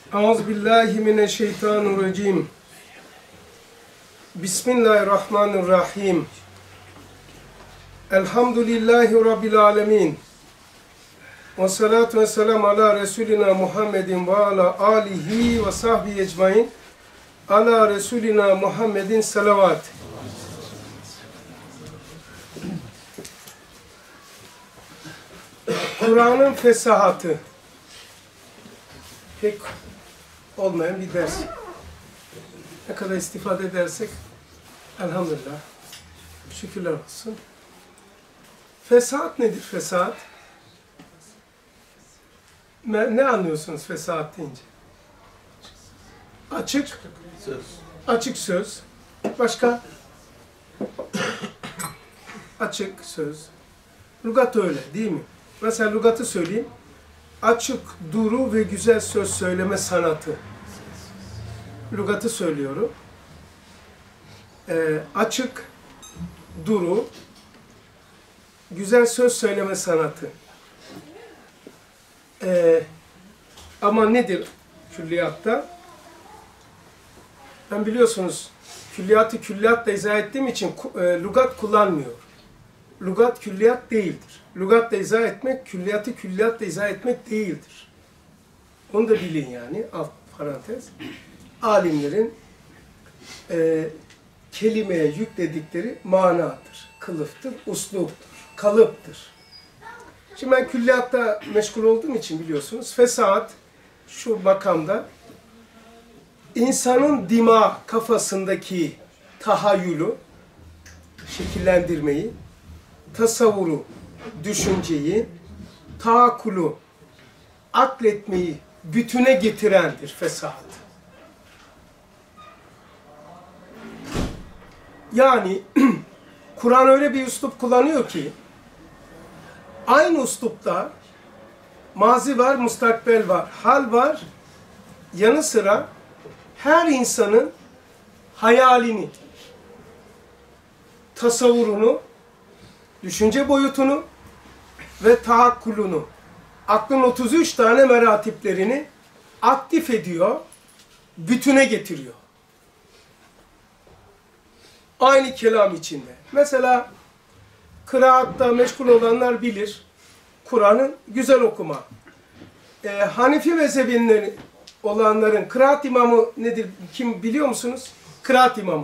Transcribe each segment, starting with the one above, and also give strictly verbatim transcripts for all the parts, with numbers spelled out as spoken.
Euzubillahimineşşeytanirracim. Bismillahirrahmanirrahim. Elhamdülillahi Rabbil alemin. Ve salatu ve selamu ala Resulina Muhammedin ve ala alihi ve sahbihi ecmain. Ala Resulina Muhammedin salavat. Kur'an'ın fesahatı. Pek olmayan bir ders. Ne kadar istifade edersek elhamdülillah. Şükürler olsun. Fesahat nedir fesahat? Ne, ne anlıyorsunuz fesahat deyince? Açık söz. Açık söz. Başka? Açık söz. Lügat öyle değil mi? Mesela lügatı söyleyeyim. Açık, duru ve güzel söz söyleme sanatı. Lügatı söylüyorum. Ee, açık, duru, güzel söz söyleme sanatı. Ee, ama nedir külliyatta? Ben biliyorsunuz külliyatı külliyatla izah ettiğim için e, lügat kullanmıyor. Lügat külliyat değildir. Lügatla izah etmek, külliyatı külliyatla izah etmek değildir. Onu da bilin yani, alt parantez. Alimlerin e, kelimeye yükledikleri manadır, kılıftır, usluptur, kalıptır. Şimdi ben külliyatta meşgul olduğum için biliyorsunuz, fesahat şu makamda insanın dima kafasındaki tahayyülü, şekillendirmeyi, tasavvuru, düşünceyi, taakkulu, akletmeyi bütüne getirendir fesahat. Yani Kur'an öyle bir üslup kullanıyor ki aynı üslupta mazi var, mustakbel var, hal var, yanı sıra her insanın hayalini, tasavvurunu, düşünce boyutunu ve taakkulunu, aklın otuz üç tane meratiplerini aktif ediyor, bütüne getiriyor. Aynı kelam içinde. Mesela kıraatta meşgul olanlar bilir, Kur'an'ın güzel okuma. Ee, Hanefi mezhebinden olanların kıraat imamı nedir? Kim biliyor musunuz? Kıraat imamı.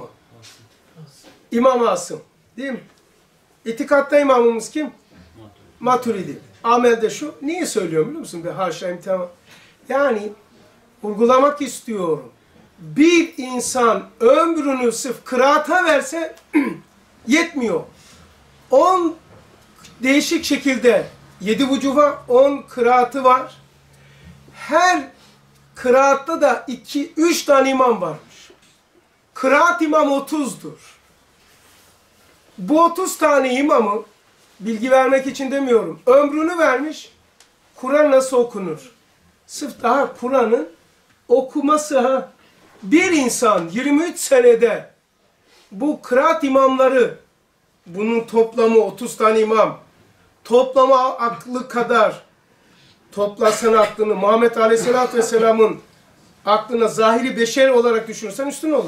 İmam Asım. Değil mi? İtikatta imamımız kim? Maturidi. Amelde şu. Niye söylüyorum biliyor musun? Bir haşa imtihan. Yani vurgulamak istiyorum. Bir insan ömrünü sırf kıraata verse yetmiyor. On değişik şekilde yedi vücuha on kıraatı var. Her kıraatta da iki, üç tane imam varmış. Kıraat imam otuzdur. Bu otuz tane imamı, bilgi vermek için demiyorum, ömrünü vermiş, Kur'an nasıl okunur? Sırf daha Kur'an'ın okuması ha. Bir insan yirmi üç senede bu kıraat imamları, bunun toplamı otuz tane imam, toplama aklı kadar, toplasan aklını Muhammed Aleyhisselatü Vesselam'ın aklına zahiri beşer olarak düşünürsen üstün olur.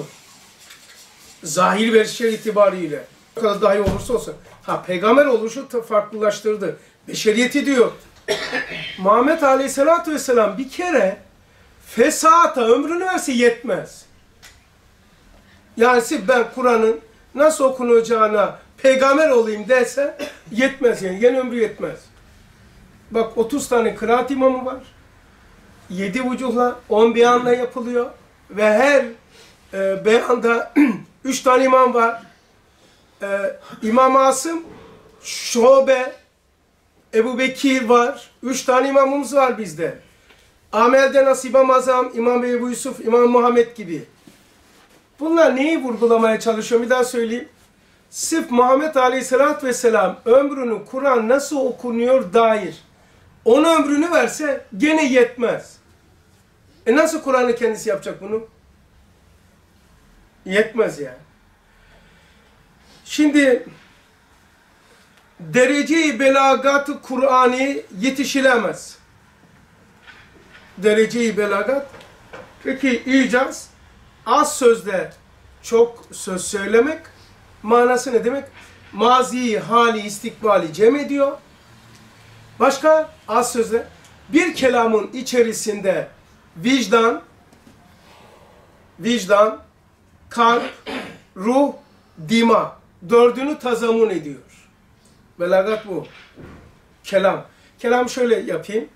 Zahiri beşer itibariyle. Ne kadar dahi olursa olsun. Ha peygamber oluşu farklılaştırdı. Beşeriyeti diyor. Muhammed Aleyhisselatü Vesselam bir kere fesahata ömrünü verse yetmez. Yani siz ben Kur'an'ın nasıl okunacağına peygamber olayım derse yetmez yani. Yeni ömrü yetmez. Bak otuz tane kıraat imamı var. yedi vücuhla, on beyanla yapılıyor. Ve her e, beyanda üç tane imam var. E, İmam Asım, Şube, Ebu Bekir var. üç tane imamımız var bizde. Amel'de nasıl İmam Azam, İmam Ebu Yusuf, İmam Muhammed gibi. Bunlar neyi vurgulamaya çalışıyor? Bir daha söyleyeyim. Sırf Muhammed Aleyhisselatü Vesselam ömrünü Kur'an nasıl okunuyor dair. Ona ömrünü verse gene yetmez. E nasıl Kur'an'ı kendisi yapacak bunu? Yetmez yani. Şimdi derece-i belagat-ı Kur'an'ı yetişilemez. Derece-i belagat Peki icaz, az sözde çok söz söylemek, manası ne demek? Maziyi, hali, istikbali cem ediyor. Başka az sözde bir kelamın içerisinde vicdan, vicdan, kalp, ruh, dima dördünü tazamun ediyor. Belagat bu. Kelam. Kelam şöyle yapayım.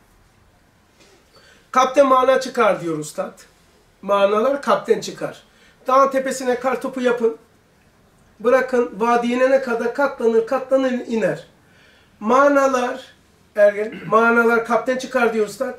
Kalpten mana çıkar diyor ustad. Manalar kalpten çıkar. Dağın tepesine kar topu yapın. Bırakın vadi inene kadar katlanır katlanır iner. Manalar ergen, manalar kalpten çıkar diyor ustad.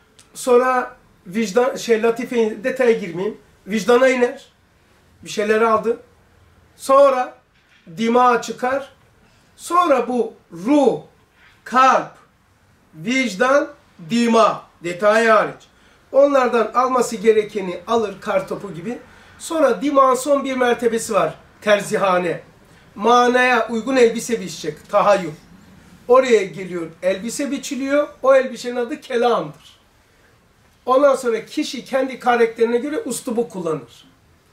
Sonra vicdan, şey latife detaya girmeyeyim. Vicdana iner. Bir şeyler aldı. Sonra dima çıkar. Sonra bu ruh, kalp, vicdan, dima detayı hariç. Onlardan alması gerekeni alır kartopu gibi. Sonra dimağın son bir mertebesi var. Terzihane. Manaya uygun elbise biçecek. Tahayyül. Oraya geliyor. Elbise biçiliyor. O elbisenin adı kelamdır. Ondan sonra kişi kendi karakterine göre uslubu kullanır.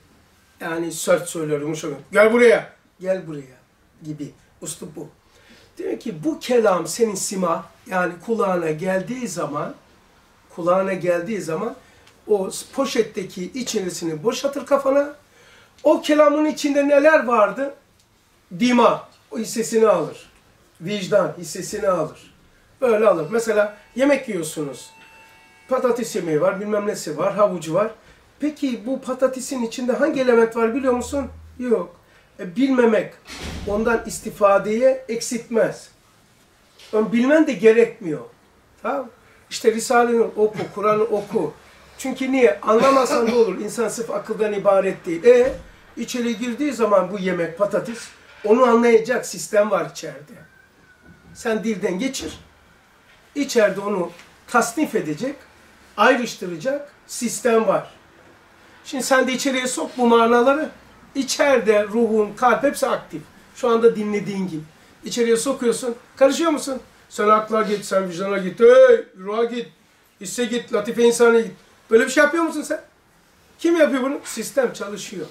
Yani sert söylüyor, yumuşak. Gel buraya. Gel buraya gibi. Uslub bu. Diyor ki bu kelam senin sima, yani kulağına geldiği zaman kulağına geldiği zaman o poşetteki içerisini boşaltır kafana. O kelamın içinde neler vardı? Dima, o hissesini alır. Vicdan hissesini alır. Böyle alır. Mesela yemek yiyorsunuz. Patates yemeği var, bilmem nesi var, havucu var. Peki bu patatesin içinde hangi element var biliyor musun? Yok. E, bilmemek ondan istifadeye eksiltmez. Yani bilmen de gerekmiyor. Tamam. İşte Risale-i Nur oku, Kur'an'ı oku. Çünkü niye? Anlamasan da olur. İnsan sırf akıldan ibaret değil. E içeri girdiği zaman bu yemek, patates, onu anlayacak sistem var içeride. Sen dilden geçir. İçeride onu tasnif edecek, ayrıştıracak sistem var. Şimdi sen de içeriye sok bu manaları. İçeride ruhun, kalp hepsi aktif. Şu anda dinlediğin gibi. İçeriye sokuyorsun. Karışıyor musun? Sen akla git, sen vicdana git, hey, ruha git, hisse git, latife insana git. Böyle bir şey yapıyor musun sen? Kim yapıyor bunu? Sistem çalışıyor.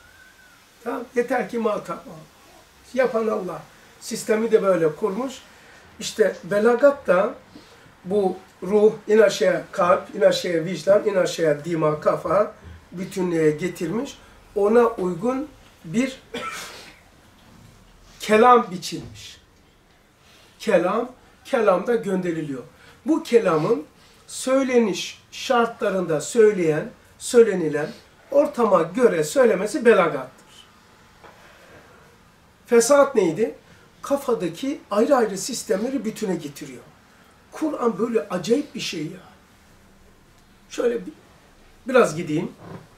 Tamam, yeter ki muhatap ol. Yapan Allah. Sistemi de böyle kurmuş. İşte belagat da bu ruh, in aşağıya kalp, in aşağıya vicdan, in aşağıya dima, kafa bütünlüğe getirmiş. Ona uygun bir kelam biçilmiş. Kelam, kelamda gönderiliyor. Bu kelamın söyleniş şartlarında söyleyen, söylenilen ortama göre söylemesi belagattır. Fesat neydi? Kafadaki ayrı ayrı sistemleri bütüne getiriyor. Kur'an böyle acayip bir şey ya. Şöyle bir, biraz gideyim.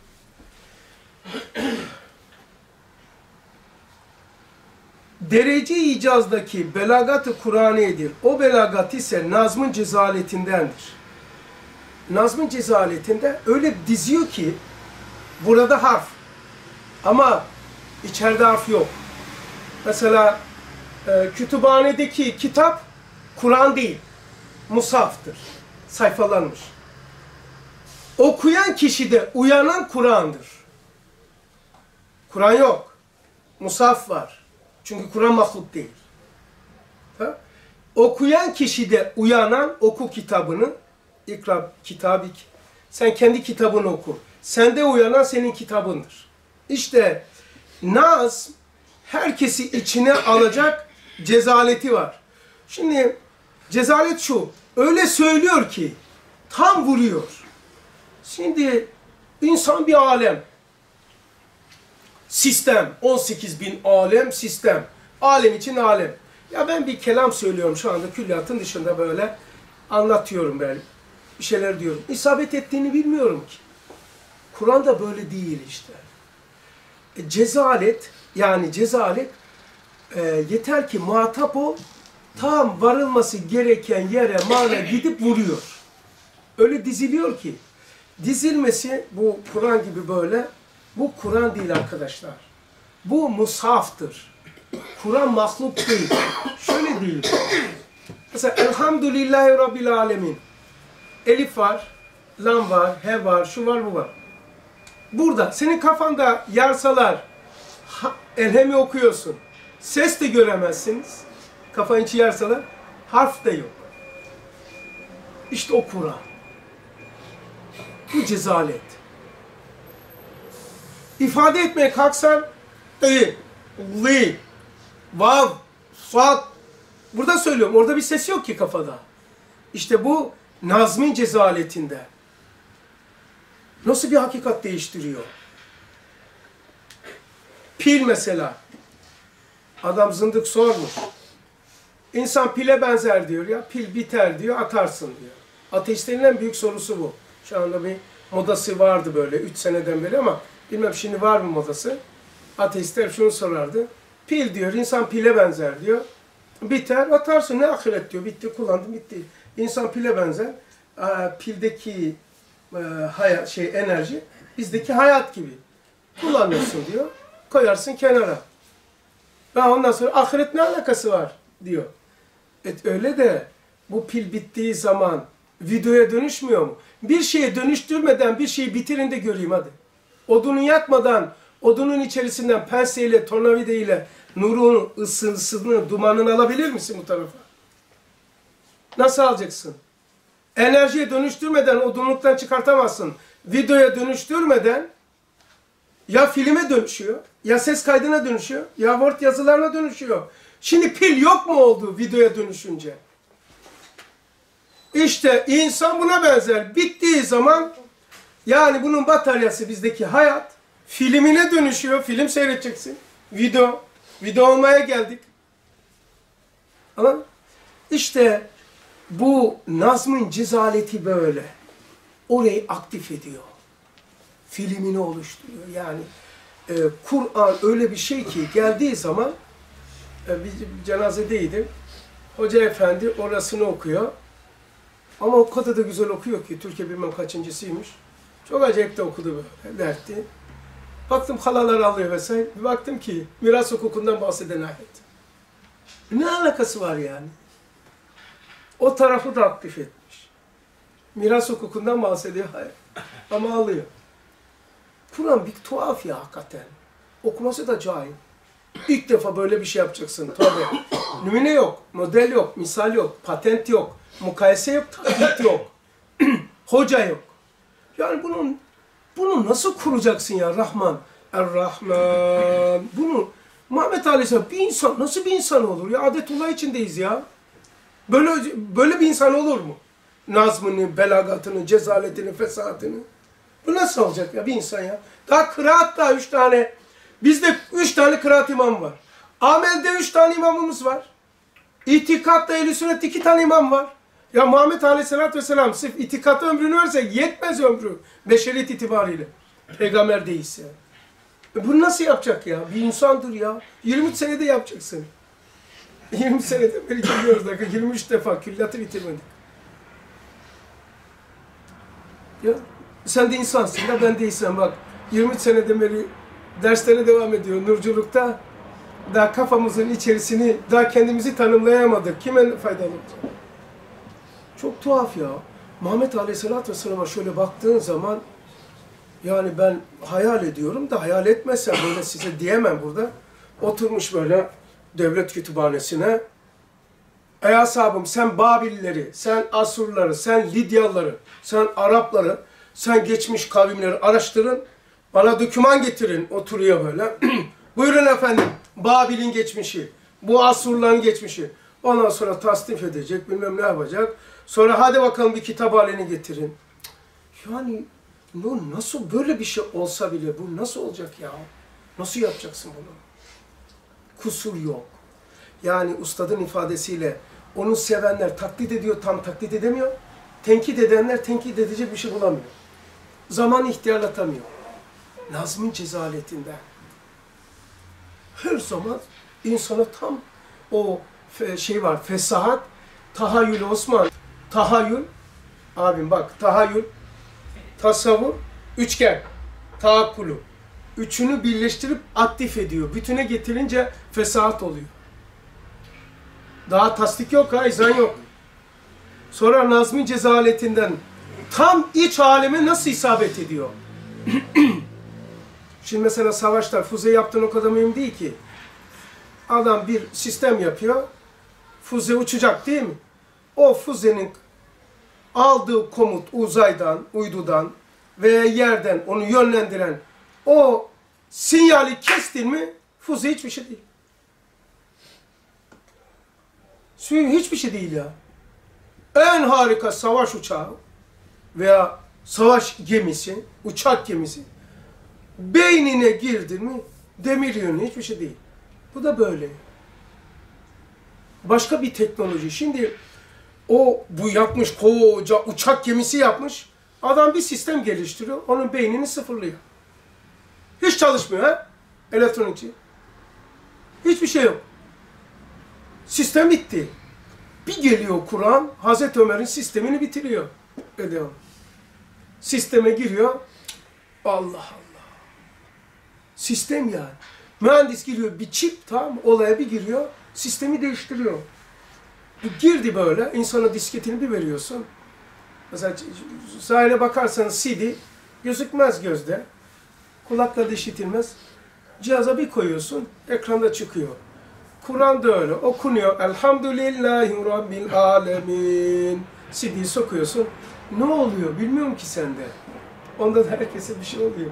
Derece icazdaki belagat-ı Kur'aniyedir. O belagat ise Nazm-ı Cezaletindendir. Nazm-ı Cezaletinde öyle diziyor ki burada harf ama içeride harf yok. Mesela e, kütüphanedeki kitap Kur'an değil, musaftır. Sayfalanmış. Okuyan kişide uyanan Kur'an'dır. Kur'an yok. Musaf var. Çünkü Kur'an mahluk değil. Ha? Okuyan kişide uyanan oku kitabını, ikra kitabik. Sen kendi kitabını oku. Sende uyanan senin kitabındır. İşte Naz herkesi içine alacak cezaleti var. Şimdi cezalet şu. Öyle söylüyor ki tam vuruyor. Şimdi insan bir alem. Sistem. on sekiz bin alem sistem. Alem için alem. Ya ben bir kelam söylüyorum şu anda külliyatın dışında böyle anlatıyorum ben. Bir şeyler diyorum. İsabet ettiğini bilmiyorum ki. Kur'an'da böyle değil işte. E, cezalet yani cezalet e, yeter ki muhatap ol, tam varılması gereken yere mana gidip vuruyor. Öyle diziliyor ki. Dizilmesi bu Kur'an gibi böyle. Bu Kur'an değil arkadaşlar. Bu mushaftır. Kur'an mahluk değil. Şöyle değil. Mesela Elhamdülillahi Rabbil Alemin. Elif var. lam var, he var, şu var, bu var. Burada senin kafanda yarsalar, ha, elhemi okuyorsun. Ses de göremezsiniz. Kafanın içi yarsalar, harf de yok. İşte o Kur'an. Bu cezalet. İfade etmeye kalksan, i, li, vav, sad. Burada söylüyorum, orada bir ses yok ki kafada. İşte bu nazmin cezaletinde. Nasıl bir hakikat değiştiriyor? Pil mesela. Adam zındık sormuş. İnsan pile benzer diyor ya. Pil biter diyor, atarsın diyor. Ateistlerin en büyük sorusu bu. Şu anda bir modası vardı böyle üç seneden beri ama bilmem şimdi var mı modası. Ateistler şunu sorardı. Pil diyor, insan pile benzer diyor. Biter, atarsın. Ne ahiret diyor. Bitti, kullandım, bitti. İnsan pile benzer. Aa, pildeki e, hayat, şey enerji bizdeki hayat gibi. Kullanıyorsun diyor. Koyarsın kenara. Ve ondan sonra ahiret ne alakası var diyor. Et öyle de bu pil bittiği zaman videoya dönüşmüyor mu? Bir şeye dönüştürmeden bir şeyi bitirin de göreyim hadi. Odunu yakmadan odunun içerisinden penseyle, tornavida ile nurun ısısını, dumanını alabilir misin bu tarafa? Nasıl alacaksın? Enerjiye dönüştürmeden odunluktan çıkartamazsın. Videoya dönüştürmeden ya filme dönüşüyor, ya ses kaydına dönüşüyor, ya Word yazılarına dönüşüyor. Şimdi pil yok mu oldu videoya dönüşünce? İşte insan buna benzer. Bittiği zaman yani bunun bataryası bizdeki hayat filmine dönüşüyor. Film seyredeceksin. Video. Video olmaya geldik. Ama işte bu nazmın cezaleti böyle. Orayı aktif ediyor. Filmini oluşturuyor. Yani e, Kur'an öyle bir şey ki geldiği zaman e, bir cenazedeydim. Hoca efendi orasını okuyor. Ama o kadar da güzel okuyor ki Türkiye bilmem kaçıncısıymış. Çok acayip de okudu böyle dertti. Baktım halalar alıyor vesaire. Bir baktım ki miras hukukundan bahseden ayet. Ne alakası var yani? O tarafı da aktif etmiş. Miras hukukundan bahsediyor. Hayır. Ama alıyor. Kur'an bir tuhaf ya hakikaten. Okuması da cahil. İlk defa böyle bir şey yapacaksın. Tabii. Numune yok, model yok, misal yok, patent yok, mukayese yok, taklit yok. Hoca yok. Yani bunun bunu nasıl kuracaksın ya Rahman? Er-Rahman. Bunu Muhammed Aleyhisselam bir insan nasıl bir insan olur ya? Adetullah içindeyiz ya. Böyle böyle bir insan olur mu? Nazmını, belagatını, cezaletini, fesatını. Bu nasıl olacak ya bir insan ya? Daha kıraat da üç tane. Bizde üç tane kıraat imam var. Amelde üç tane imamımız var. İtikatta ehl-i sünnet iki tane imam var. Ya Muhammed Aleyhisselatü Vesselam sırf itikatta ömrünü verse yetmez ömrü. Beşeriyet itibariyle. Peygamber değilse. E bunu nasıl yapacak ya? Bir insandır ya. yirmi üç senede yapacaksın. yirmi senede beri geliyoruz. yirmi üç defa külliyatı bitirmedik. Ya sen de insansın ya ben de insan bak. yirmi üç senede beri derslere devam ediyor nurculukta. Daha kafamızın içerisini, daha kendimizi tanımlayamadık. Kime faydalı olacak? Çok tuhaf ya. Muhammed Aleyhisselatü Vesselam'a şöyle baktığın zaman yani ben hayal ediyorum da hayal etmezsem böyle size diyemem burada. Oturmuş böyle devlet kütüphanesine. Ey ashabım sen Babilleri, sen Asurları, sen Lidyalıları, sen Arapları, sen geçmiş kavimleri araştırın. Bana doküman getirin. Oturuyor böyle. Buyurun efendim. Babil'in geçmişi. Bu Asurların geçmişi. Ondan sonra tasnif edecek. Bilmem ne yapacak. Sonra hadi bakalım bir kitap halini getirin. Yani nasıl böyle bir şey olsa bile bu nasıl olacak ya? Nasıl yapacaksın bunu? Kusur yok. Yani ustadın ifadesiyle onu sevenler taklit ediyor, tam taklit edemiyor. Tenkit edenler tenkit edecek bir şey bulamıyor. Zaman ihtiyarlatamıyor. Nazmın cezaletinden. Her zaman insana tam o şey var, fesahat, tahayyül Osman. Tahayyül, abim bak tahayyül, tasavvur, üçgen, taakkulu. Üçünü birleştirip aktif ediyor. Bütüne getirince fesahat oluyor. Daha tasdik yok ha, izan yok. Sonra nazmin cezaletinden tam iç aleme nasıl isabet ediyor? Şimdi mesela savaşlar, füze yaptığın o kadar mühim değil ki. Adam bir sistem yapıyor, füze uçacak değil mi? O füzenin aldığı komut uzaydan, uydudan veya yerden onu yönlendiren o sinyali kestin mi, füze hiçbir şey değil. Suyun hiçbir şey değil ya. En harika savaş uçağı veya savaş gemisi, uçak gemisi beynine girdin mi demir yönü hiçbir şey değil. Bu da böyle. Başka bir teknoloji. Şimdi o bu yapmış koca uçak gemisi yapmış. Adam bir sistem geliştiriyor. Onun beynini sıfırlıyor. Hiç çalışmıyor ha? Elektronikçi. Hiçbir şey yok. Sistem bitti. Bir geliyor Kur'an, Hazreti Ömer'in sistemini bitiriyor. Ediyor. Sisteme giriyor. Allah Allah. Sistem yani. Mühendis giriyor, bir çip tam olaya bir giriyor, sistemi değiştiriyor. Girdi böyle, insana disketini bir veriyorsun. Mesela sahile bakarsanız C D gözükmez gözde. Kulakla da işitilmez. Cihaza bir koyuyorsun, ekranda çıkıyor. Kur'an da öyle, okunuyor. Elhamdülillahi Rabbil Alemin. C D'yi sokuyorsun. Ne oluyor bilmiyorum ki sende. Onda da herkese bir şey oluyor.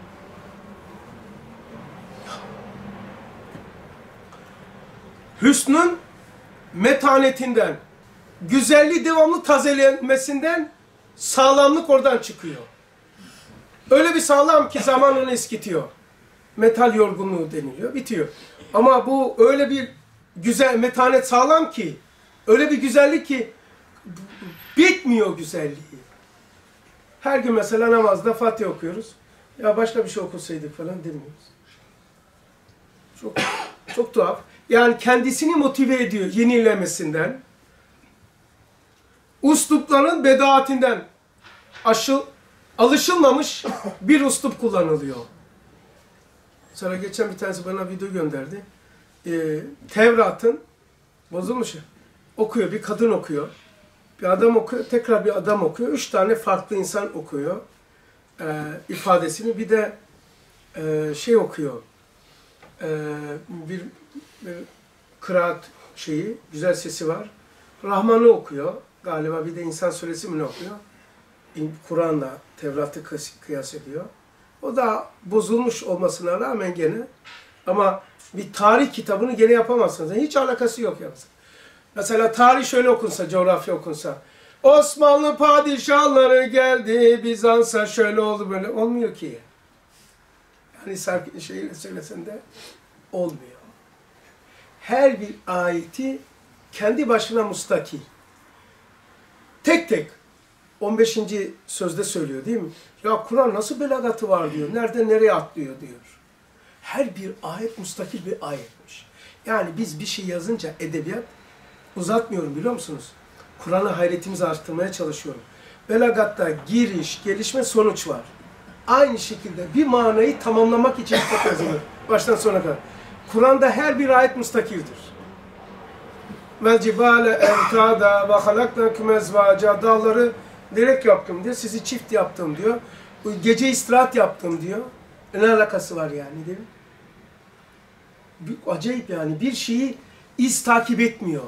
Hüsnün metanetinden, güzelliği devamlı tazelenmesinden sağlamlık oradan çıkıyor. Öyle bir sağlam ki zaman onu eskitiyor. Metal yorgunluğu deniliyor, bitiyor. Ama bu öyle bir güzel, metanet sağlam ki, öyle bir güzellik ki bitmiyor güzelliği. Her gün mesela namazda Fatiha okuyoruz. Ya başka bir şey okusaydık falan demiyoruz. Çok çok tuhaf. Yani kendisini motive ediyor yenilemesinden, uslupların bedaatinden aşı, alışılmamış bir uslup kullanılıyor. Sonra geçen bir tanesi bana video gönderdi. Ee, Tevrat'ın bozulmuş. Okuyor, bir kadın okuyor. Bir adam okuyor, tekrar bir adam okuyor. Üç tane farklı insan okuyor ee, ifadesini. Bir de e, şey okuyor. Ee, bir, bir kıraat şeyi, güzel sesi var. Rahman'ı okuyor. Galiba bir de İnsan Suresi mi ne okuyor? Kur'an'la Tevrat'ı kıyas ediyor. O da bozulmuş olmasına rağmen gene, ama bir tarih kitabını gene yapamazsınız. Hiç alakası yok yalnız. Mesela tarih şöyle okunsa, coğrafya okunsa. Osmanlı padişahları geldi, Bizans'a şöyle oldu böyle. Olmuyor ki. Yani şey söylesen de olmuyor. Her bir ayeti kendi başına mustakil. Tek tek. on beşinci sözde söylüyor değil mi? Ya Kur'an nasıl belagatı var diyor. Nereden nereye atlıyor diyor. Her bir ayet mustakil bir ayetmiş. Yani biz bir şey yazınca edebiyat uzatmıyorum biliyor musunuz? Kur'an'a hayretimizi arttırmaya çalışıyorum. Belagatta giriş, gelişme, sonuç var. Aynı şekilde bir manayı tamamlamak için kitap yazılır. Baştan sona kadar. Kur'an'da her bir ayet mustakildir. Vel cibale evtada ve halaknakum ezvaca, dağları direk yaptım diyor, sizi çift yaptım diyor. Gece istirahat yaptım diyor. Ne alakası var yani değil mi? Bir, acayip yani, bir şeyi iz takip etmiyor.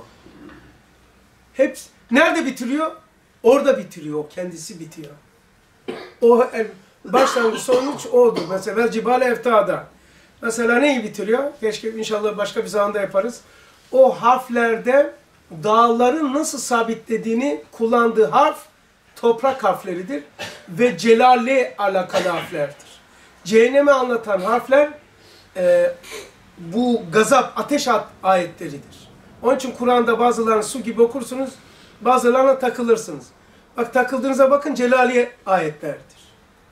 Hep nerede bitiriyor? Orada bitiriyor, o kendisi bitiyor. O başlangıç sonuç odur. Mesela vel cibale evtada. Mesela neyi bitiriyor? Keşke inşallah başka bir zamanda yaparız. O harflerde dağların nasıl sabitlediğini kullandığı harf toprak harfleridir ve celale alakalı harflerdir. Cehennemi anlatan harfler e, bu gazap, ateş ayetleridir. Onun için Kur'an'da bazılarını su gibi okursunuz, bazılarına takılırsınız. Bak takıldığınıza bakın, celaliye ayetlerdir.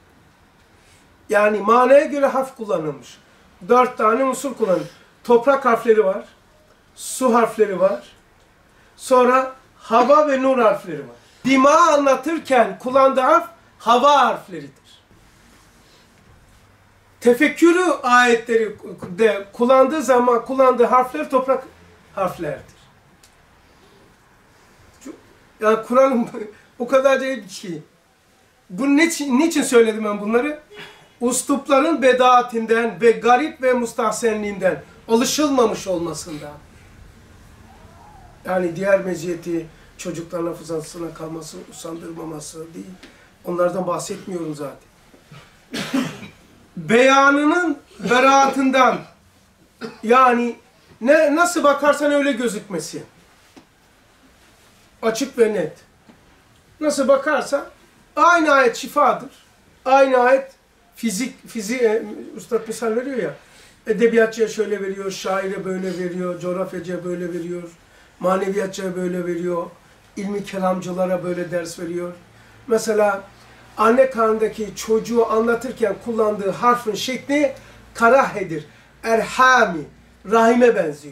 Yani manaya göre harf kullanılmış. Dört tane unsur kullanılmış. Toprak harfleri var, su harfleri var, sonra hava ve nur harfleri var. Dimağı anlatırken kullandığı harf hava harfleridir. Tefekkürü ayetleri de kullandığı zaman kullandığı harfler toprak harflerdir. Yani Kur'an o kadar değil ki. Bu niçin, niçin söyledim ben bunları? Ustupların bedaatinden ve garip ve mustahsenliğinden, alışılmamış olmasından. Yani diğer meziyeti, çocukların hafızasına kalması, usandırmaması değil. Onlardan bahsetmiyorum zaten. Beyanının beraatından, yani ne nasıl bakarsan öyle gözükmesi. Açık ve net. Nasıl bakarsan aynı ayet şifadır. Aynı ayet fizik, fizik, e, Üstad misal veriyor ya, edebiyatçıya şöyle veriyor, şaire böyle veriyor, coğrafyacıya böyle veriyor, maneviyatçıya böyle veriyor, ilmi kelamcılara böyle ders veriyor. Mesela anne karnındaki çocuğu anlatırken kullandığı harfin şekli karahedir. Erhami, rahime benziyor.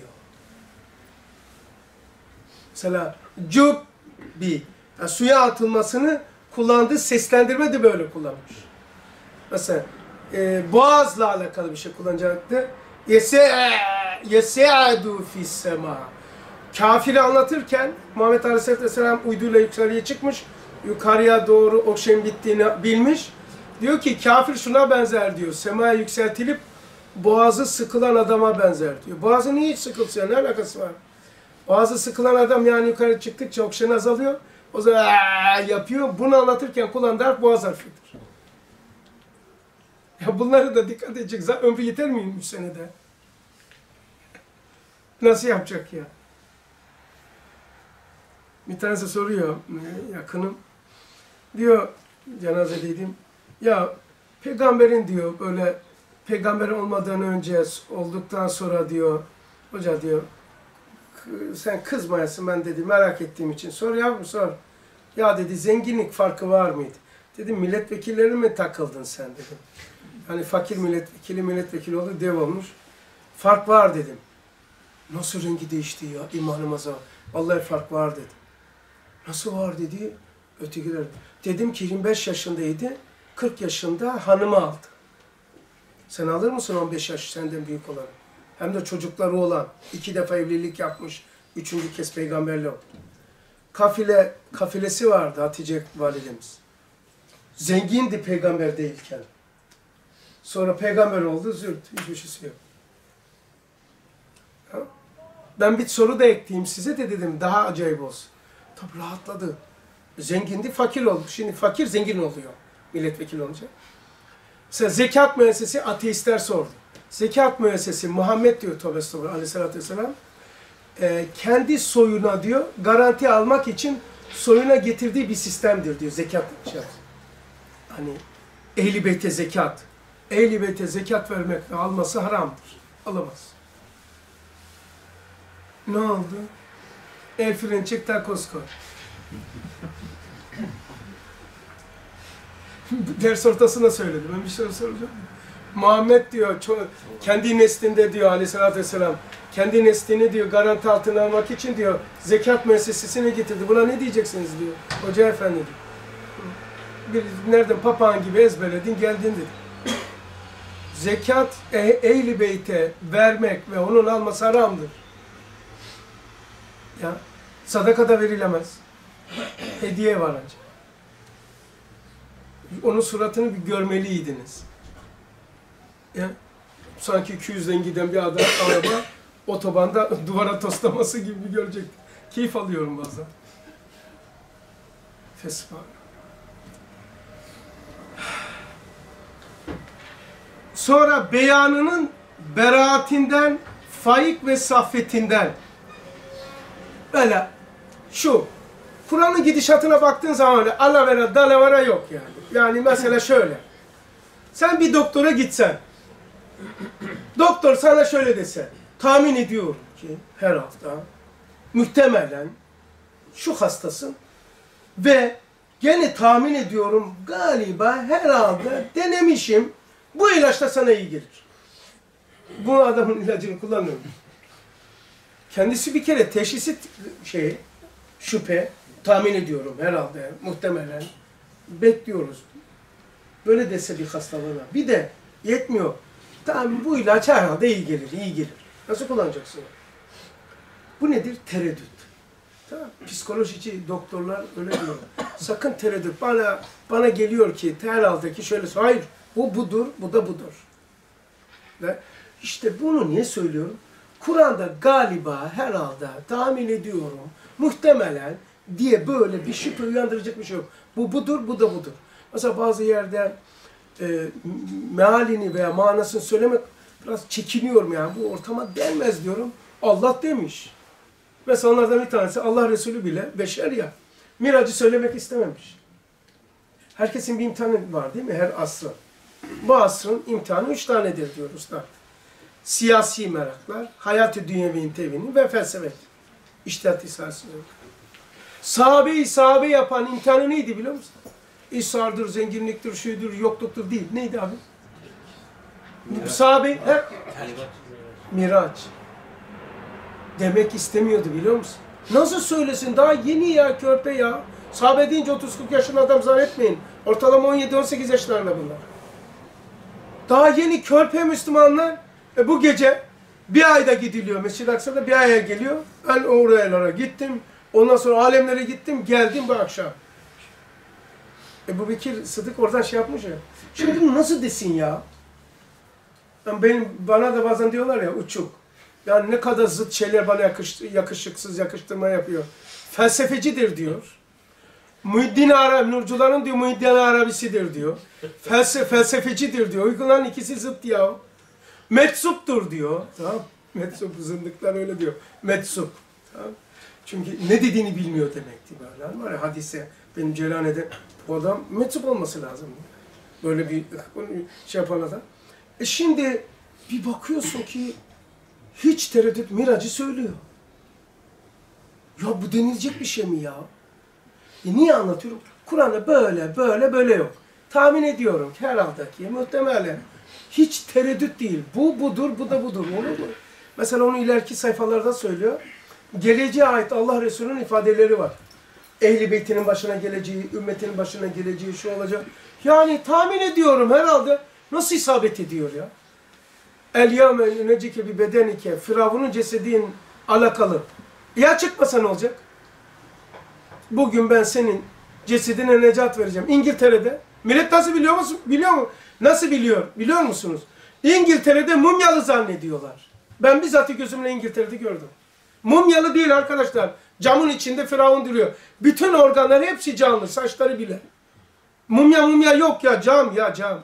Mesela cubbi, yani suya atılmasını kullandığı seslendirme de böyle kullanmış. Mesela e, boğazla alakalı bir şey kullanacaktı. Yese'adu fissema. Kafiri anlatırken Muhammed Aleyhisselatü Vesselam uyduyla yukarıya çıkmış. Yukarıya doğru okşayın bittiğini bilmiş. Diyor ki kafir şuna benzer diyor. Semaya yükseltilip boğazı sıkılan adama benzer diyor. Boğazı niye hiç sıkılsa, ne alakası var? Boğazı sıkılan adam yani yukarı çıktıkça oksijen azalıyor. O zaman yapıyor. Bunu anlatırken kullandığı harf boğaz harfidir. Ya bunları da dikkat edecek. Zaten ömrü yeter mi üç senede? Nasıl yapacak ya? Bir tanesi soruyor, yakınım. Diyor, cenazedeydim. Ya peygamberin diyor böyle, peygamber olmadan önce, olduktan sonra diyor, hoca diyor, sen kızmayasın, ben dedi merak ettiğim için. Sor yavrum sor. Ya dedi zenginlik farkı var mıydı? Dedim milletvekillerine mi takıldın sen dedim. Hani fakir milletvekili milletvekili oldu, dev olmuş. Fark var dedim. Nasıl rengi değişti ya imanımaza? Vallahi fark var dedi. Nasıl var dedi. Ötekiler. Dedim ki yirmi beş yaşındaydı. kırk yaşında hanımı aldı. Sen alır mısın on beş yaş senden büyük olan? Hem de çocukları olan. iki defa evlilik yapmış. Üçüncü kez peygamberle oldu. Kafile, kafilesi vardı Hatice validemiz. Zengindi peygamber değilken. Sonra peygamber oldu, zürt. Hiçbir şeysi yok. Ha? Ben bir soru da ekleyeyim size de dedim, daha acayip olsun. Tabii rahatladı. Zengindi, fakir oldu. Şimdi fakir zengin oluyor milletvekili olunca. Mesela zekat müessesi ateistler sordu. Zekat müessesi Muhammed diyor Tövbe Estağfurullah Aleyhisselatü Vesselam. E, kendi soyuna diyor, garanti almak için soyuna getirdiği bir sistemdir diyor zekat. Şey. Hani Ehl-i Beyt'e zekat. Ehl-i Beyt'e zekat vermek ve alması haramdır. Alamaz. Ne oldu? El freni çek, takoz koy. Ders ortasında söyledi. Ben bir şey soracağım. Muhammed diyor, kendi neslinde diyor Aleyhisselatü Vesselam, kendi neslini diyor garanti altına almak için diyor zekat müessesesine getirdi. Buna ne diyeceksiniz diyor. Hoca efendi diyor. Bir, nereden papağan gibi ezberledin geldin dedi. Zekat Ehl-i Beyt'e vermek ve onun alması haramdır. Ya, sadaka da verilemez. Hediye var ancak. Onun suratını bir görmeliydiniz. Ya, sanki iki yüzden giden bir adam, araba otobanda duvara toslaması gibi bir görecektik. Keyif alıyorum bazen. Fesbah. Sonra beyanının beraatinden, faik ve saffetinden. Böyle şu, Kur'an'ın gidişatına baktığın zaman öyle alavera, dalavera yok yani. Yani mesela şöyle, sen bir doktora gitsen, doktor sana şöyle dese, tahmin ediyorum ki her hafta muhtemelen şu hastasın ve gene tahmin ediyorum galiba herhalde denemişim, bu ilaç da sana iyi gelir. Bu adamın ilacını kullanmıyorum. Kendisi bir kere teşhisi şey, şüphe, tahmin ediyorum herhalde, muhtemelen, bekliyoruz. Böyle dese bir hastalığına. Bir de yetmiyor. Tamam bu ilaç herhalde iyi gelir, iyi gelir. Nasıl kullanacaksın? Bu nedir? Tereddüt. Tamam. Psikolojici doktorlar öyle diyor. Sakın tereddüt. Bana bana geliyor ki herhalde ki şöyle, hayır bu budur, bu da budur. Ve işte bunu niye söylüyorum? Kur'an'da galiba, herhalde, tahmin ediyorum, muhtemelen diye böyle bir şüphe uyandıracak bir şey yok. Bu budur, bu da budur. Mesela bazı yerde e, mealini veya manasını söylemek biraz çekiniyorum yani. Bu ortama gelmez diyorum. Allah demiş. Mesela onlardan bir tanesi, Allah Resulü bile beşer ya. Miracı söylemek istememiş. Herkesin bir imtihanı var değil mi? Her asrın. Bu asrın imtihanı üç tanedir diyor usta. Siyasi meraklar, hayat-ı dünyevi tevhini ve felsefe. İçtihat ihsası. Sahabe-i sahabe yapan imtihanı neydi biliyor musun? İsardır, zenginliktir, şuydur, yokluktur değil. Neydi abi? Miraç. Sahabe, he? Miraç. Demek istemiyordu biliyor musun? Nasıl söylesin? Daha yeni ya, körpe ya. Sahabe deyince otuz kırk yaşında adam zannetmeyin. Ortalama on yedi on sekiz yaşlarında bunlar. Daha yeni körpe Müslümanlar. E bu gece bir ayda gidiliyor. Mescid-i Aksa'da bir aya geliyor. Ben oralara gittim. Ondan sonra alemlere gittim. Geldim bu akşam. Ebu Bekir Sıddık oradan şey yapmış ya. Şimdi bunu nasıl desin ya? Yani benim, bana da bazen diyorlar ya uçuk. Yani ne kadar zıt şeyler bana yakış, yakışıksız yakıştırma yapıyor. Felsefecidir diyor. Muhiddin Arabi, Nurcuların diyor Muhiddin Arabisidir diyor. Felse, felsefecidir diyor. Uygulanan ikisi zıt ya. Meczuptur diyor. Tamam. Metsup, zındıklar öyle diyor. Metsup. Tamam. Çünkü ne dediğini bilmiyor demekti böyle. Var ya hadise benim Celane'de bu adam metsup olması lazım. Böyle bir şey yapan adam. E şimdi bir bakıyorsun ki hiç tereddüt Miracı söylüyor. Ya bu denilecek bir şey mi ya? E niye anlatıyorum? Kur'an'da böyle, böyle, böyle yok. Tahmin ediyorum ki herhalde ki muhtemelen hiç tereddüt değil. Bu budur, bu da budur. Olur mu? Mesela onu ileriki sayfalarda söylüyor. Geleceğe ait Allah Resulü'nün ifadeleri var. Ehl-i Beyt'inin başına geleceği, ümmetinin başına geleceği, şu olacak. Yani tahmin ediyorum herhalde. Nasıl isabet ediyor ya? El-yâme necike bi bedenike, Firavun'un cesedin alakalı. Ya çıkmasa ne olacak? Bugün ben senin cesedine necat vereceğim. İngiltere'de. Millet nasıl biliyor musun? Biliyor mu? Nasıl biliyor? Biliyor musunuz? İngiltere'de mumyalı zannediyorlar. Ben bizzat gözümle İngiltere'de gördüm. Mumyalı değil arkadaşlar. Camın içinde Firavun duruyor. Bütün organları hepsi canlı. Saçları bile. Mumya mumya yok ya. Cam ya cam.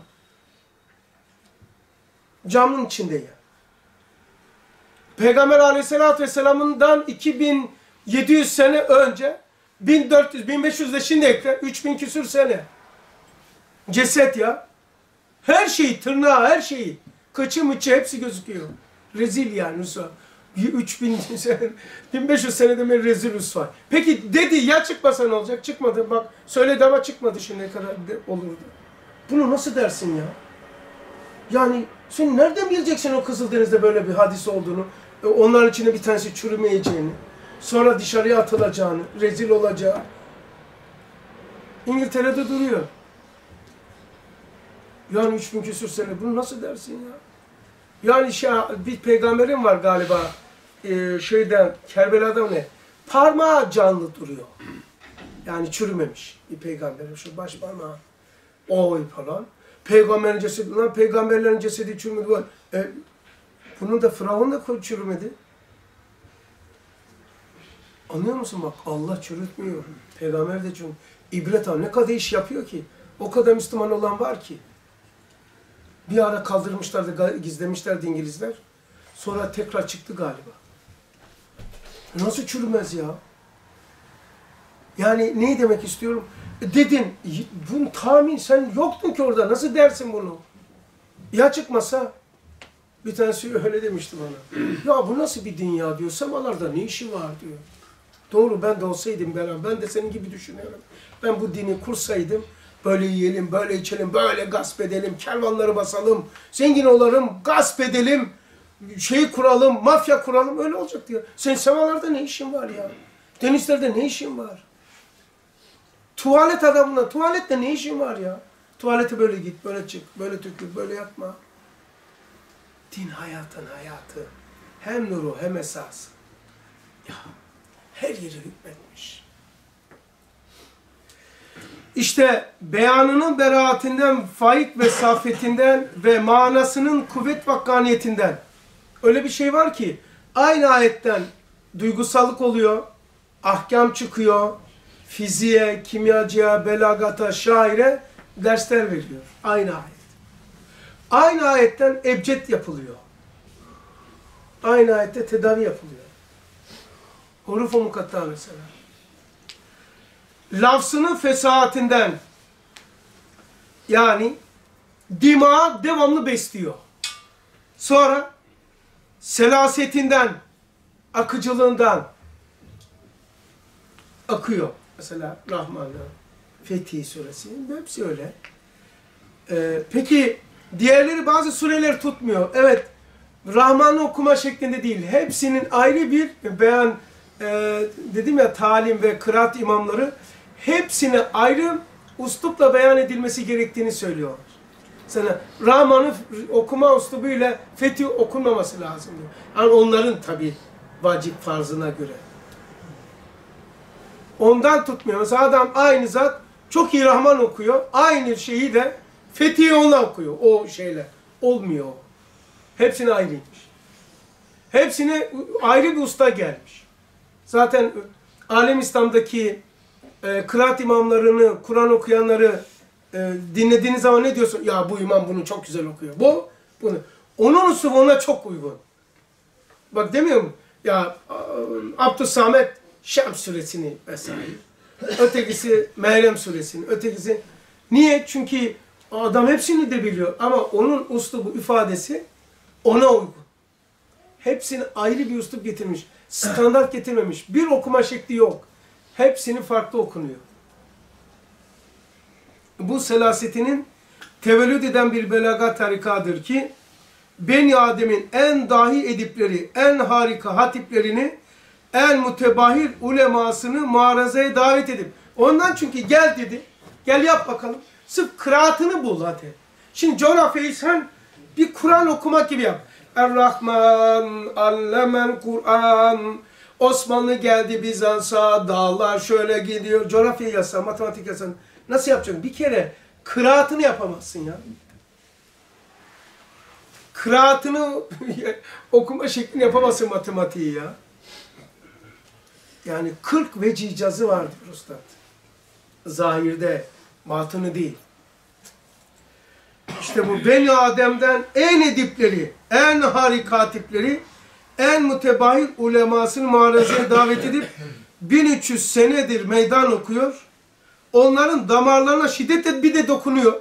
Camın içinde ya. Peygamber Aleyhisselatü Vesselam'ından iki bin yedi yüz sene önce bin dört yüz bin beş yüz de şimdi ekle. üç bin küsür sene. Ceset ya. Her şeyi, tırnağı, her şeyi. Kıçı mıçı hepsi gözüküyor. Rezil yani Musa. üç bin sene, bin beş yüz senede mi rezil rüsva. Peki dedi ya çıkmasa ne olacak? Çıkmadı. Bak söyledi ama çıkmadı şimdiye kadar olurdu. Bunu nasıl dersin ya? Yani sen nereden bileceksin o Kızıldeniz'de böyle bir hadise olduğunu? Onların içinde bir tanesi çürümeyeceğini, sonra dışarıya atılacağını, rezil olacağı. İngiltere'de duruyor. Yani üç bin küsur sene bunu nasıl dersin ya? Yani şey, bir peygamberin var galiba e, şeyden, Kerbela'da ne? Parmağı canlı duruyor. Yani çürümemiş bir peygamberin şu baş parmağı. Oy falan. Peygamberin cesedi, lan peygamberlerin cesedi çürümedi var. E, bunun da Firavun da çürümedi. Anlıyor musun bak Allah çürütmüyor. Peygamber de çürütmüyor. İbret al ne kadar iş yapıyor ki. O kadar Müslüman olan var ki. Bir ara kaldırmışlardı, gizlemişlerdi İngilizler. Sonra tekrar çıktı galiba. Nasıl çürümez ya? Yani neyi demek istiyorum? Dedin, bunu tahmin, sen yoktun ki orada, nasıl dersin bunu? Ya çıkmasa? Bir tanesi öyle demişti bana. Ya bu nasıl bir dünya diyor, semalarda ne işi var diyor. Doğru, ben de olsaydım ben, ben de senin gibi düşünüyorum. Ben bu dini kursaydım, böyle yiyelim, böyle içelim, böyle gasp edelim, kervanları basalım, zengin olalım, gasp edelim, şeyi kuralım, mafya kuralım, öyle olacak diyor. Senin semalarda ne işin var ya? Denizlerde ne işin var? Tuvalet adamına, tuvalette ne işin var ya? Tuvalete böyle git, böyle çık, böyle tükür, böyle yapma. Din hayatın hayatı. Hem nuru hem esası. Ya her yeri hükmetmiş. İşte beyanının beraatinden, faik ve safetinden ve manasının kuvvet ve hakkaniyetinden. Öyle bir şey var ki aynı ayetten duygusallık oluyor, ahkam çıkıyor, fiziğe, kimyacıya, belagata, şaire dersler veriyor. Aynı ayet. Aynı ayetten ebced yapılıyor. Aynı ayette tedavi yapılıyor. Huruf-u mukatta mesela. Lafzının fesahatinden, yani dimağı devamlı besliyor. Sonra selasetinden, akıcılığından akıyor. Mesela Rahman'ın, Fetih Suresi, hepsi öyle. Ee, peki diğerleri bazı sureler tutmuyor. Evet, Rahman'ı okuma şeklinde değil. Hepsinin ayrı bir beyan, e, dedim ya, talim ve kıraat imamları hepsine ayrı uslupla beyan edilmesi gerektiğini söylüyorlar. Sana Rahman'ı okuma uslubuyla Fetih okunmaması lazım diyor. Yani onların tabi vacip farzına göre. Ondan tutmuyor. Mesela adam aynı zat çok iyi Rahman okuyor. Aynı şeyi de Fetih'i onunla okuyor. O şeyle. Olmuyor. Hepsine ayrıymış. Hepsine ayrı bir usta gelmiş. Zaten Alem İslam'daki e, kıraat imamlarını, Kur'an okuyanları e, dinlediğiniz zaman ne diyorsun? Ya bu imam bunu çok güzel okuyor. Bu, bunu. Onun uslubu ona çok uygun. Bak demiyor mu? Ya Abdüssamet Şems suresini vesaire. Ötekisi Meryem suresini. Ötekisi. Niye? Çünkü adam hepsini de biliyor. Ama onun uslubu, ifadesi ona uygun. Hepsini ayrı bir uslup getirmiş. Standart getirmemiş. Bir okuma şekli yok. Hepsini farklı okunuyor. Bu selasetinin tevellüd eden bir belagat tarikadır ki Beni Adem'in en dahi edipleri, en harika hatiplerini, en mütebahir ulemasını muarazaya davet edip, ondan çünkü gel dedi, gel yap bakalım, sırf kıraatını bul hadi. Şimdi coğrafyayı sen bir Kur'an okumak gibi yap. Er-Rahman, Allemel Kur'an, Osmanlı geldi Bizans'a, dağlar şöyle gidiyor, coğrafyayı yazsan, matematik yazsan, nasıl yapacaksın? Bir kere kıraatını yapamazsın ya. Kıraatını okuma şeklini yapamazsın matematiği ya. Yani kırk vecih icazı vardır Üstad. Zahirde, batını değil. İşte bu Beni Adem'den en edipleri, en harika hatipleri, en mütebahir ulemasını muharazeye davet edip bin üç yüz senedir meydan okuyor. Onların damarlarına şiddetle bir de dokunuyor.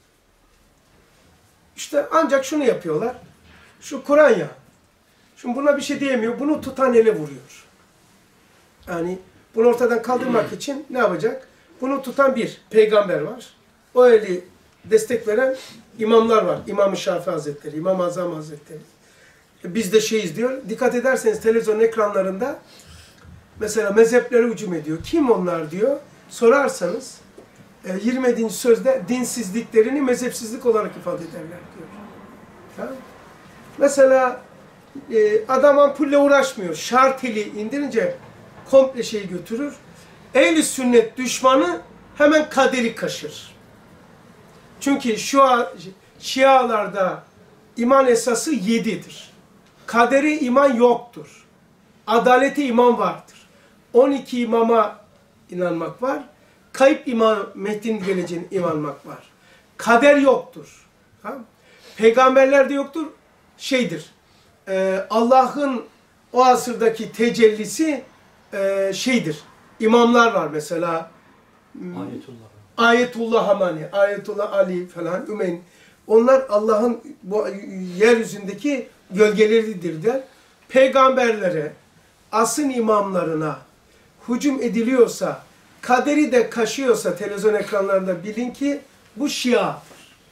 İşte ancak şunu yapıyorlar. Şu Kur'an ya. Şimdi buna bir şey diyemiyor. Bunu tutan ele vuruyor. Yani bunu ortadan kaldırmak için ne yapacak? Bunu tutan bir peygamber var. O eli destek veren imamlar var. İmam-ı Şafii Hazretleri, İmam-ı Azam Hazretleri. Biz de şeyiz diyor. Dikkat ederseniz televizyon ekranlarında mesela mezheplere hücum ediyor. Kim onlar diyor. Sorarsanız yirmi yedinci sözde dinsizliklerini mezhepsizlik olarak ifade ederler diyor. Tamam. Mesela e, adam ampulle uğraşmıyor. Şarteli indirince komple şeyi götürür. Ehl-i sünnet düşmanı hemen kaderi kaşır. Çünkü şu Şialarda iman esası yedidir. Kaderi iman yoktur. Adaleti iman vardır. on iki imama inanmak var. Kayıp iman, Mehdi'nin geleceğine inanmak var. Kader yoktur. Tamam. Peygamberler de yoktur. Şeydir. E, Allah'ın o asırdaki tecellisi e, şeydir. İmamlar var mesela. Ayetullah. Ayetullah Hamani, Ayetullah Ali falan, Ümeyn. Onlar Allah'ın bu yeryüzündeki gölgeleridir der. Peygamberlere, asın imamlarına hücum ediliyorsa, kaderi de kaşıyorsa televizyon ekranlarında bilin ki bu Şia'dır.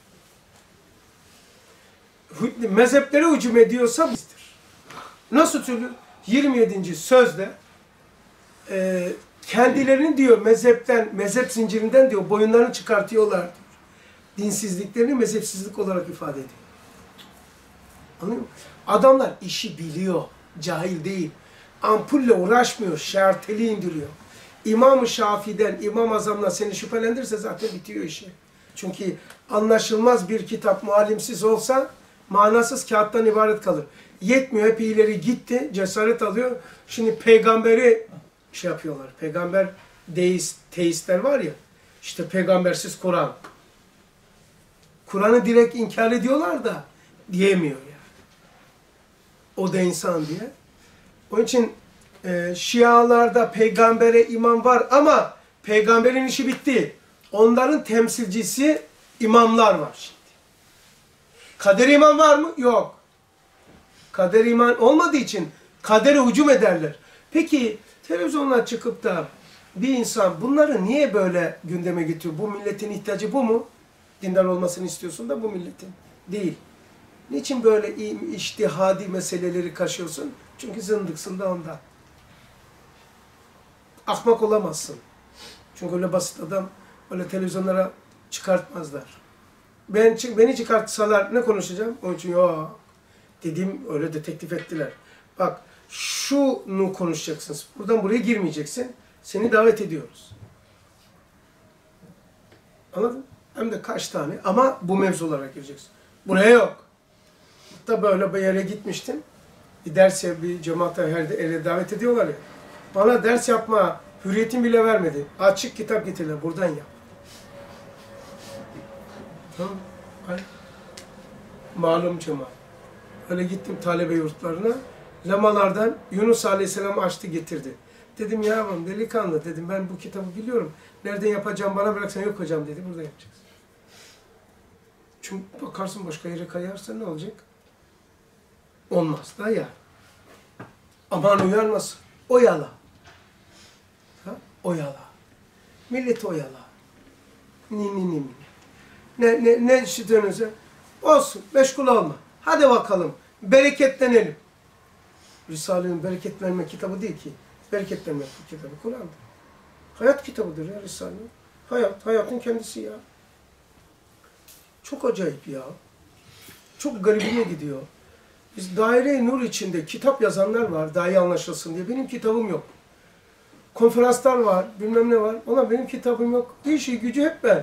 Mezheplere hücum ediyorsa bizdir. Nasıl söylüyor? yirmi yedinci sözde e, kendilerini diyor mezhepten, mezhep zincirinden diyor boyunlarını çıkartıyorlar diyor. Dinsizliklerini mezhepsizlik olarak ifade ediyor. Anlıyor musun? Adamlar işi biliyor. Cahil değil. Ampulle uğraşmıyor. Şarteli indiriyor. İmam-ı Şafii'den, İmam-ı Azam'dan seni şüphelendirirse zaten bitiyor işi. Çünkü anlaşılmaz bir kitap muallimsiz olsa manasız kağıttan ibaret kalır. Yetmiyor, hep ileri gitti, cesaret alıyor. Şimdi peygamberi şey yapıyorlar. Peygamber deist, teistler var ya, işte peygambersiz Kur'an. Kur'an'ı direkt inkar ediyorlar da diyemiyor yani. O da insan diye. Onun için e, Şialarda peygambere imam var ama peygamberin işi bitti. Onların temsilcisi imamlar var şimdi. Kader iman var mı? Yok. Kader iman olmadığı için kadere hücum ederler. Peki televizyondan çıkıp da bir insan bunları niye böyle gündeme getiriyor? Bu milletin ihtiyacı bu mu? Dindar olmasını istiyorsun da bu milletin. Değil. Niçin böyle içtihadi meseleleri kaşıyorsun? Çünkü zındıksın da ondan. Ahmak olamazsın. Çünkü öyle basit adam öyle televizyonlara çıkartmazlar. Ben, beni çıkartsalar ne konuşacağım? Onun için yok. Dediğim öyle de teklif ettiler. Bak şunu konuşacaksınız. Buradan buraya girmeyeceksin. Seni davet ediyoruz. Anladın? Hem de kaç tane ama bu mevzulara gireceksin. Buraya yok. Hatta böyle bir yere gitmiştim. Bir derse, bir cemaate her ele davet ediyorlar ya. Bana ders yapma hürriyetim bile vermedi. Açık kitap getirdiler. Buradan yap. Tamam. Hayır. Malum cemaat. Öyle gittim talebe yurtlarına. Lamalardan Yunus Aleyhisselam açtı getirdi. Dedim yavrum delikanlı dedim ben bu kitabı biliyorum. Nereden yapacağım bana bıraksan yok hocam dedi. Burada yapacaksın. Çünkü bakarsın başka yere kayarsa ne olacak? Olmaz da ya. Aman uyarmasın. Oyala. Ha? Oyala. Milleti oyala. Ni ni ni ni. Ne ne ne işitiyorsunuz? Olsun. Meşgul olma. Hadi bakalım. Bereketlenelim. Risale'nin bereketlenme kitabı değil ki. Bereketlenme kitabı Kur'an'dır. Hayat kitabıdır ya Risale. Hayat. Hayatın kendisi ya. Çok acayip ya. Çok garibime gidiyor. Biz Daire-i Nur içinde kitap yazanlar var, daha iyi anlaşılsın diye. Benim kitabım yok. Konferanslar var, bilmem ne var. Ona benim kitabım yok. İşi gücü hep ben.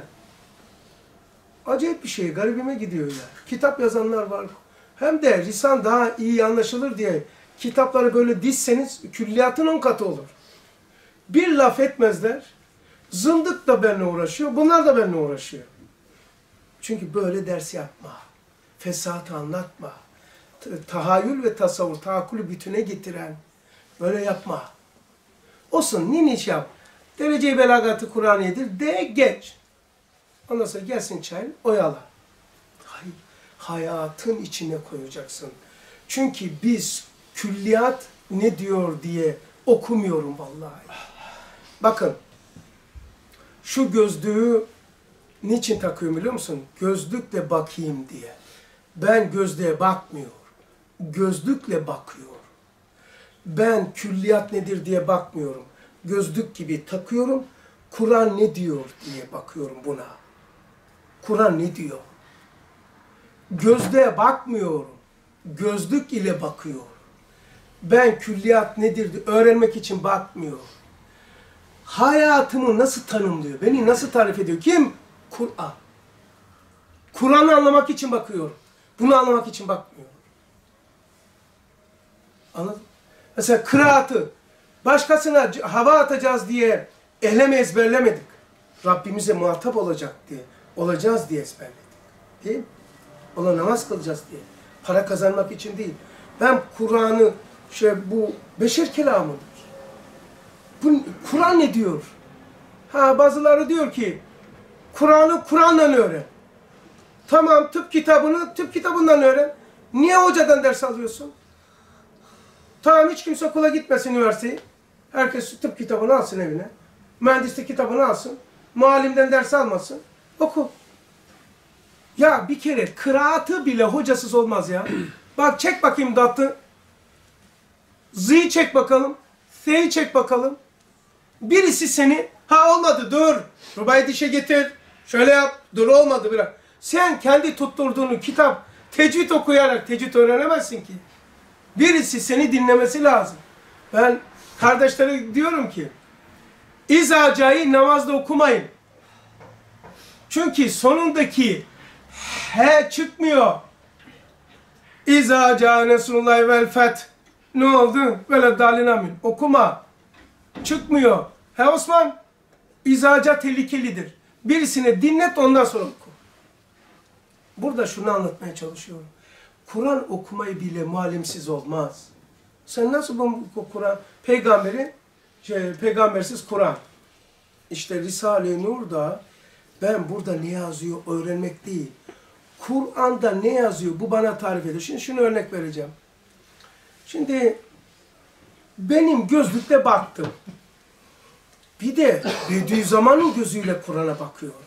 Acayip bir şey, garibime gidiyor ya. Kitap yazanlar var. Hem de lisan daha iyi anlaşılır diye kitapları böyle dizseniz külliyatın on katı olur. Bir laf etmezler. Zındık da benimle uğraşıyor, bunlar da benimle uğraşıyor. Çünkü böyle ders yapma. Fesat anlatma. Tahayyül ve tasavvur, tahakkülü bütüne getiren. Böyle yapma. Olsun, niniş yap. Derece-i belagatı Kur'aniyedir. De geç. Ondan sonra gelsin çayın, oyala. Hayır, hayatın içine koyacaksın. Çünkü biz külliyat ne diyor diye okumuyorum vallahi. Bakın, şu gözlüğü niçin takıyorum biliyor musun? Gözlükle bakayım diye. Ben gözlüğe bakmıyorum. Gözlükle bakıyorum. Ben külliyat nedir diye bakmıyorum. Gözlük gibi takıyorum. Kur'an ne diyor diye bakıyorum buna. Kur'an ne diyor? Gözlüğe bakmıyorum. Gözlük ile bakıyorum. Ben külliyat nedir diye öğrenmek için bakmıyorum. Hayatımı nasıl tanımlıyor? Beni nasıl tarif ediyor? Kim? Kur'an. Kur'an'ı anlamak için bakıyorum. Bunu anlamak için bakmıyorum. Anladın? Mesela kıraatı başkasına hava atacağız diye ehlemi ezberlemedik. Rabbimize muhatap olacak diye, olacağız diye ezberledik. Değil mi? Ona namaz kılacağız diye. Para kazanmak için değil. Ben Kur'an'ı, şey bu beşer kelamıdır. Bu Kur'an ne diyor? Ha bazıları diyor ki Kur'an'ı Kur'an'dan öğren. Tamam tıp kitabını tıp kitabından öğren. Niye hocadan ders alıyorsun? Tamam hiç kimse okula gitmesin üniversiteye. Herkes tıp kitabını alsın evine. Mühendislik kitabını alsın. Muallimden ders almasın. Oku. Ya bir kere kıraatı bile hocasız olmaz ya. Bak çek bakayım datı. Z'yi çek bakalım. S'yi çek bakalım. Birisi seni, ha olmadı dur. Rubayı dişe getir. Şöyle yap. Dur olmadı bırak. Sen kendi tutturduğunu kitap, tecvid okuyarak tecvid öğrenemezsin ki. Birisi seni dinlemesi lazım. Ben kardeşlere diyorum ki, İzacayı namazda okumayın. Çünkü sonundaki he çıkmıyor. İza Nesrullahi vel feth. Ne oldu? Böyle dalin amin. Okuma. Çıkmıyor. He Osman? İzaca tehlikelidir. Birisine dinlet ondan sonra oku. Burada şunu anlatmaya çalışıyorum. Kur'an okumayı bile muallimsiz olmaz. Sen nasıl bu Kur'an? Peygamberi, şey, peygambersiz Kur'an. İşte Risale-i Nur'da ben burada ne yazıyor öğrenmek değil. Kur'an'da ne yazıyor bu bana tarif ediyor. Şimdi şunu örnek vereceğim. Şimdi benim gözlükle baktım. Bir de Bediüzzaman'ın gözüyle Kur'an'a bakıyorum.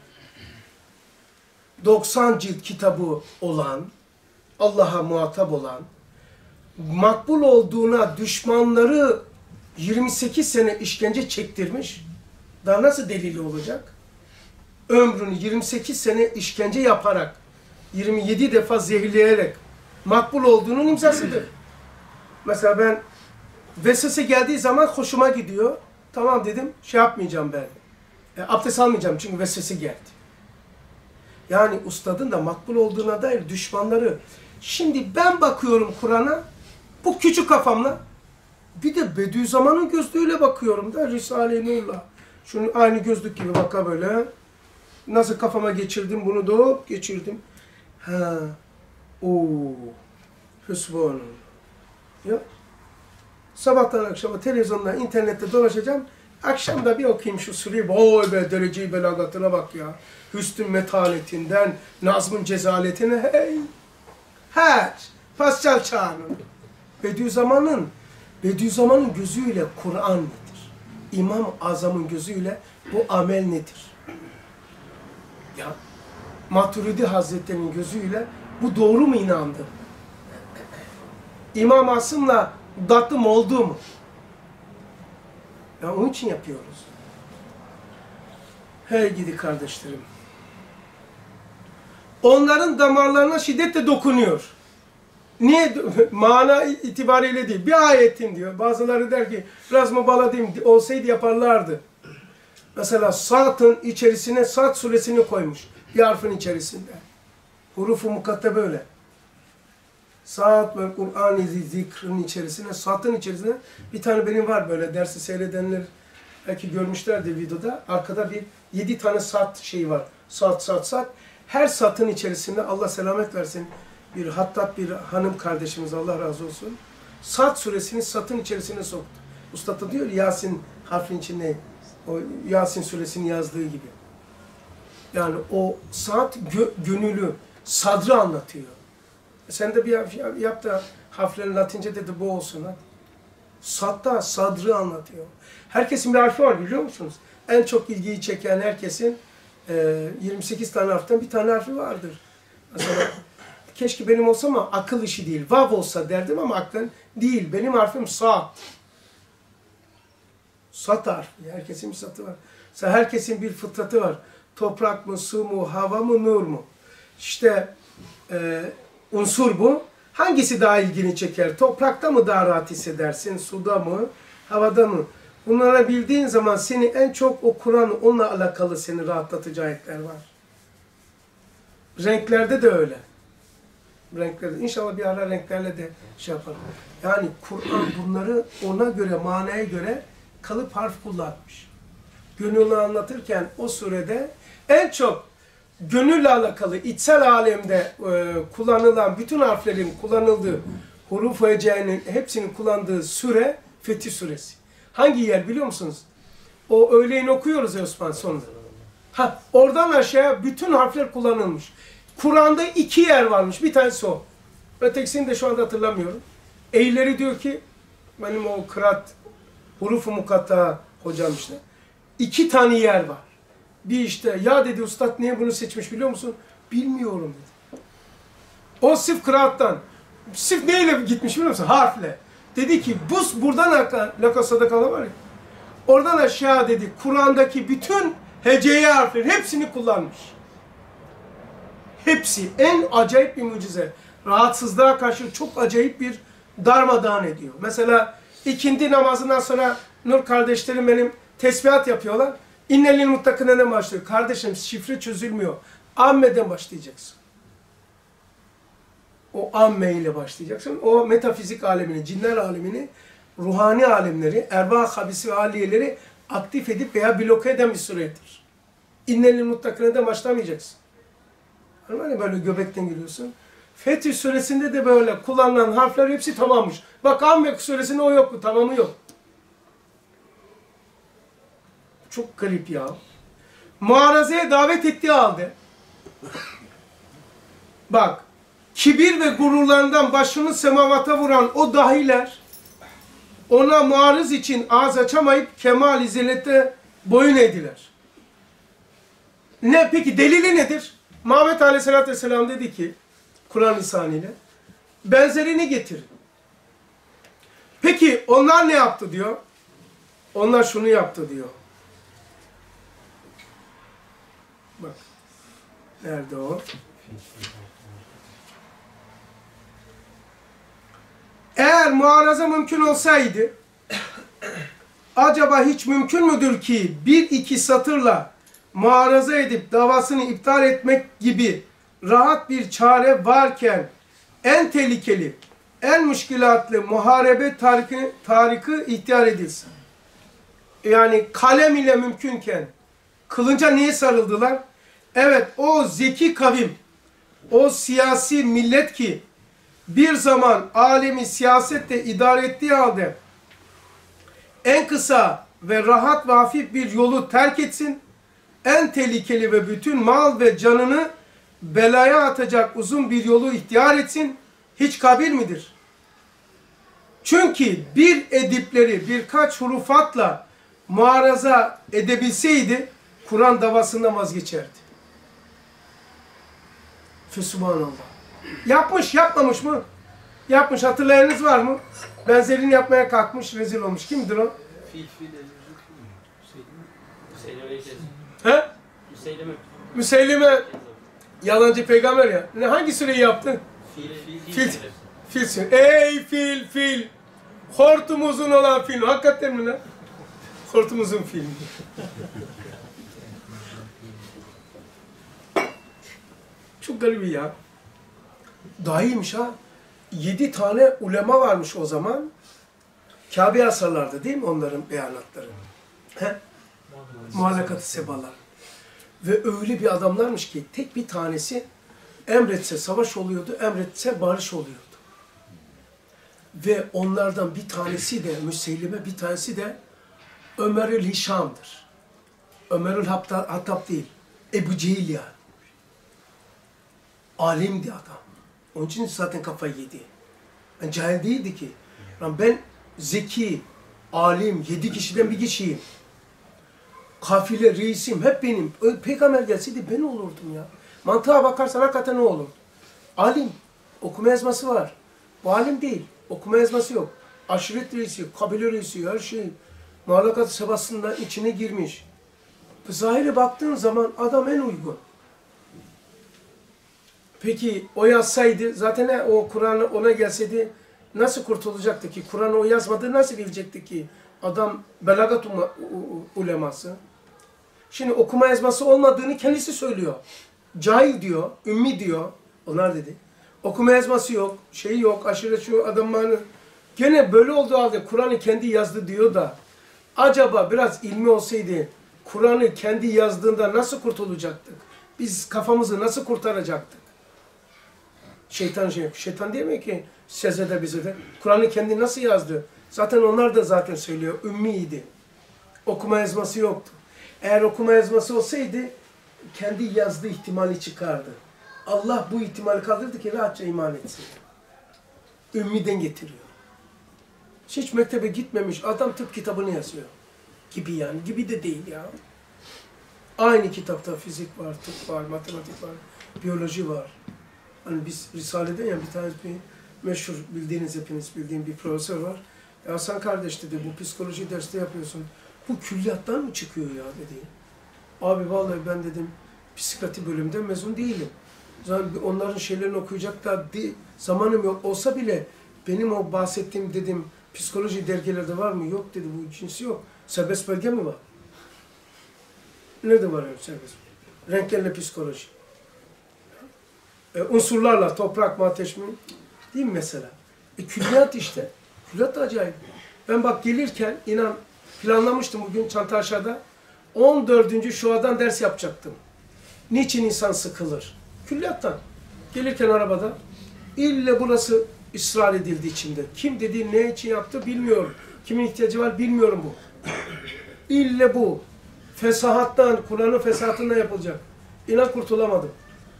doksan cilt kitabı olan, Allah'a muhatap olan, makbul olduğuna düşmanları yirmi sekiz sene işkence çektirmiş. Daha nasıl delili olacak? Ömrünü yirmi sekiz sene işkence yaparak, yirmi yedi defa zehirleyerek makbul olduğunun imzasıdır. Mesela ben vesvese geldiği zaman hoşuma gidiyor. Tamam dedim, şey yapmayacağım ben. E, abdest almayacağım çünkü vesvese geldi. Yani ustadın da makbul olduğuna dair düşmanları. Şimdi ben bakıyorum Kur'an'a, bu küçük kafamla, bir de Bediüzzaman'ın gözlüğüyle bakıyorum da Risale-i Nur'la. Şunu aynı gözlük gibi baka böyle. Nasıl kafama geçirdim bunu da hop geçirdim. Ha, ooo, Hüsbon'un. Ya, sabahtan akşama televizyonda, internette dolaşacağım. Akşam da bir okuyayım şu sureyi. Oy be derece-i belagatına bak ya. Hüsnün metanetinden, nazmın cezaletine hey. Her. Pascal Çağ'ın. Bediüzzaman'ın Bediüzzaman'ın gözüyle Kur'an nedir? İmam-ı Azam'ın gözüyle bu amel nedir? Ya Maturidi Hazretleri'nin gözüyle bu doğru mu inandı? İmam Asım'la dattım oldu mu? Ya onun için yapıyoruz. Hey gidi kardeşlerim. Onların damarlarına şiddetle dokunuyor. Niye? Mana itibariyle değil. Bir ayetim diyor. Bazıları der ki biraz mübalağayım olsaydı yaparlardı. Mesela Sad'ın içerisine Sad suresini koymuş. Bir harfin içerisinde. Hurufu mukatte böyle. Sad ve Kur'an-ı Zikr'ın içerisine, Sad'ın içerisine bir tane benim var böyle dersi seyredenler belki görmüşlerdi videoda. Arkada bir yedi tane Sad şeyi var. Sad, Sad, Sad. Her Sad'ın içerisinde Allah selamet versin. Bir hattat bir hanım kardeşimiz Allah razı olsun. Sad suresini Sad'ın içerisine soktu. Usta da diyor Yasin harfin içinde o Yasin suresini yazdığı gibi. Yani o Sad gö gönülü, sadrı anlatıyor. Sen de bir yap, yap da harflerin Latince dedi bu olsun. Hadi. Sad'da sadrı anlatıyor. Herkesin bir harfi var biliyor musunuz? En çok ilgiyi çeken herkesin e, yirmi sekiz tane harften bir tane harfi vardır. Mesela keşke benim olsa ama akıl işi değil. Vav olsa derdim ama aklın değil. Benim harfim Sad. Sad harfi. Herkesin bir satı var. Mesela herkesin bir fıtratı var. Toprak mı, su mu, hava mı, nur mu? İşte e, unsur bu. Hangisi daha ilgini çeker? Toprakta mı daha rahat hissedersin? Suda mı? Havada mı? Bunları bildiğin zaman seni en çok o Kur'an onunla alakalı seni rahatlatıcı ayetler var. Renklerde de öyle. Renklerde. İnşallah bir ara renklerle de şey yapalım. Yani Kur'an bunları ona göre, manaya göre kalıp harf kullanmış. Gönülü anlatırken o surede en çok gönülle alakalı, içsel alemde e, kullanılan bütün harflerin kullanıldığı, huruf-u hece'nin hepsinin kullandığı süre Fetih Suresi. Hangi yer biliyor musunuz? O öğleyin okuyoruz ya Osman sonunda. Ha, oradan aşağıya bütün harfler kullanılmış. Kur'an'da iki yer varmış. Bir tanesi o. Ötekisini de şu anda hatırlamıyorum. Eğilleri diyor ki, benim o kıraat, huruf-u mukatta hocam işte. İki tane yer var. Bir işte, ya dedi ustad niye bunu seçmiş biliyor musun? Bilmiyorum dedi. O sırf kıraattan. Sırf neyle gitmiş biliyor musun? Harfle. Dedi ki, bu buradan lakasada kalan var ya. Oradan aşağı dedi, Kur'an'daki bütün heceye harfleri hepsini kullanmış. Hepsi. En acayip bir mucize. Rahatsızlığa karşı çok acayip bir darmadağın ediyor. Mesela ikindi namazından sonra Nur kardeşlerim benim tesbihat yapıyorlar. İnnelil muttakine başlıyor. Kardeşim şifre çözülmüyor. Ammeden başlayacaksın. O amme ile başlayacaksın. O metafizik alemini, cinler alemini, ruhani alemleri, ervah habisi ve aliyeleri aktif edip veya bloke eden bir surettir. İnnelil muttakine başlamayacaksın. Hani böyle göbekten giriyorsun. Fetih suresinde de böyle kullanılan harfler hepsi tamammış. Bak Amme suresinde o yok mu? Tamamı yok. Çok garip ya. Muarazeye davet ettiği halde bak kibir ve gururlarından başını semavata vuran o dahiler ona muarız için ağız açamayıp kemal-i zillete boyun eğdiler. Ne peki delili nedir? Muhammed Aleyhisselatü Vesselam dedi ki Kur'an lisanıyla benzerini getirin. Peki onlar ne yaptı diyor? Onlar şunu yaptı diyor. Bak. Nerede o? Eğer muaraza mümkün olsaydı acaba hiç mümkün müdür ki bir iki satırla muaraza edip davasını iptal etmek gibi rahat bir çare varken en tehlikeli, en müşkilatlı muharebe tariki, tarikı ihtiyar edilsin. Yani kalem ile mümkünken kılınca niye sarıldılar? Evet o zeki kavim, o siyasi millet ki bir zaman alemi siyasetle idare ettiği halde en kısa ve rahat ve hafif bir yolu terk etsin, en tehlikeli ve bütün mal ve canını belaya atacak uzun bir yolu ihtiyar etsin, hiç kabil midir? Çünkü bir edipleri birkaç hurufatla muaraza edebilseydi, Kur'an davasından vazgeçerdi. Fesubhanallah. Yapmış, yapmamış mı? Yapmış, hatırlayanınız var mı? Benzerini yapmaya kalkmış, rezil olmuş. Kimdir o? Fil, fil, Müseyleme. He? Müseyleme. Müseyleme. Yalancı peygamber ya. Ne, hangi süreyi yaptı? Fil, Fil. Fil. Fil. Ey fil, fil. Hortum uzun olan fil. Hakikaten mi lan? Hortum uzun fil. Çok garip ya. Dahiymiş ha. Yedi tane ulema varmış o zaman. Kabe asarlardı değil mi onların beyanatları? He? Muhallakat-ı sebalar. Ve öyle bir adamlarmış ki tek bir tanesi emretse savaş oluyordu, emretse barış oluyordu. Ve onlardan bir tanesi de Müseylime, bir tanesi de Ömerül Hişam'dır. Ömerül Hattab değil, Ebu Cehil yani. Alimdi adam. Onun için zaten kafayı yedi. Yani cahil değildi ki. Yani ben zeki, alim, yedi kişiden bir kişiyim. Kafile, reisim hep benim. Peygamber gelseydi ben olurdum ya. Mantığa bakarsan hakikaten ne olur? Alim, okuma yazması var. Bu alim değil, okuma yazması yok. Aşiret reisi, kabile reisi, her şey. Muhallakat sebasından içine girmiş. Zahire baktığın zaman adam en uygun. Peki o yazsaydı, zaten o Kur'an ona gelseydi nasıl kurtulacaktı ki? Kur'an'ı o yazmadığı nasıl bilecekti ki? Adam belagat uleması. Şimdi okuma yazması olmadığını kendisi söylüyor. Cahil diyor, ümmi diyor. Onlar dedi. Okuma yazması yok, şey yok, aşiret şu adamlarını. Gene böyle olduğu halde Kur'an'ı kendi yazdı diyor da acaba biraz ilmi olsaydı Kur'an'ı kendi yazdığında nasıl kurtulacaktık? Biz kafamızı nasıl kurtaracaktık? Şeytan şey, şeytan demiyor ki Sezede bize de. Kur'an'ı kendi nasıl yazdı? Zaten onlar da zaten söylüyor, ümmiydi. Okuma yazması yoktu. Eğer okuma yazması olsaydı kendi yazdığı ihtimali çıkardı. Allah bu ihtimali kaldırdı ki rahatça iman etsin. Ümmiden getiriyor. Hiç mektebe gitmemiş adam tıp kitabını yazıyor. Gibi yani. Gibi de değil ya. Aynı kitapta fizik var, tıp var, matematik var, biyoloji var. Hani biz Risale'de ya bir tane bir meşhur bildiğiniz hepiniz bildiğim bir profesör var. Ya Hasan kardeş dedi bu psikoloji derste yapıyorsun. Bu külliyattan mı çıkıyor ya dedi. Abi vallahi ben dedim psikiyatri bölümünden mezun değilim. Zaten onların şeylerini okuyacak da zamanım yok olsa bile benim o bahsettiğim dedim psikoloji dergilerde var mı? Yok dedi bu cinsi yok. Serbest belge mi var? Nerede var öyle serbest? Renklerle psikoloji. E, unsurlarla toprak mı ateş mi? Değil mi mesela? E, külliyat işte. Külliyat da acayip. Ben bak gelirken inan planlamıştım bugün çanta aşağıda. on dördüncü şuadan ders yapacaktım. Niçin insan sıkılır? Külliyattan. Gelirken arabada ille burası ısrar edildi içimde. Kim dedi, ne için yaptı bilmiyorum. Kimin ihtiyacı var bilmiyorum bu. İlle bu. Fesahattan, Kur'an'ın fesahatından yapılacak. İnan kurtulamadım.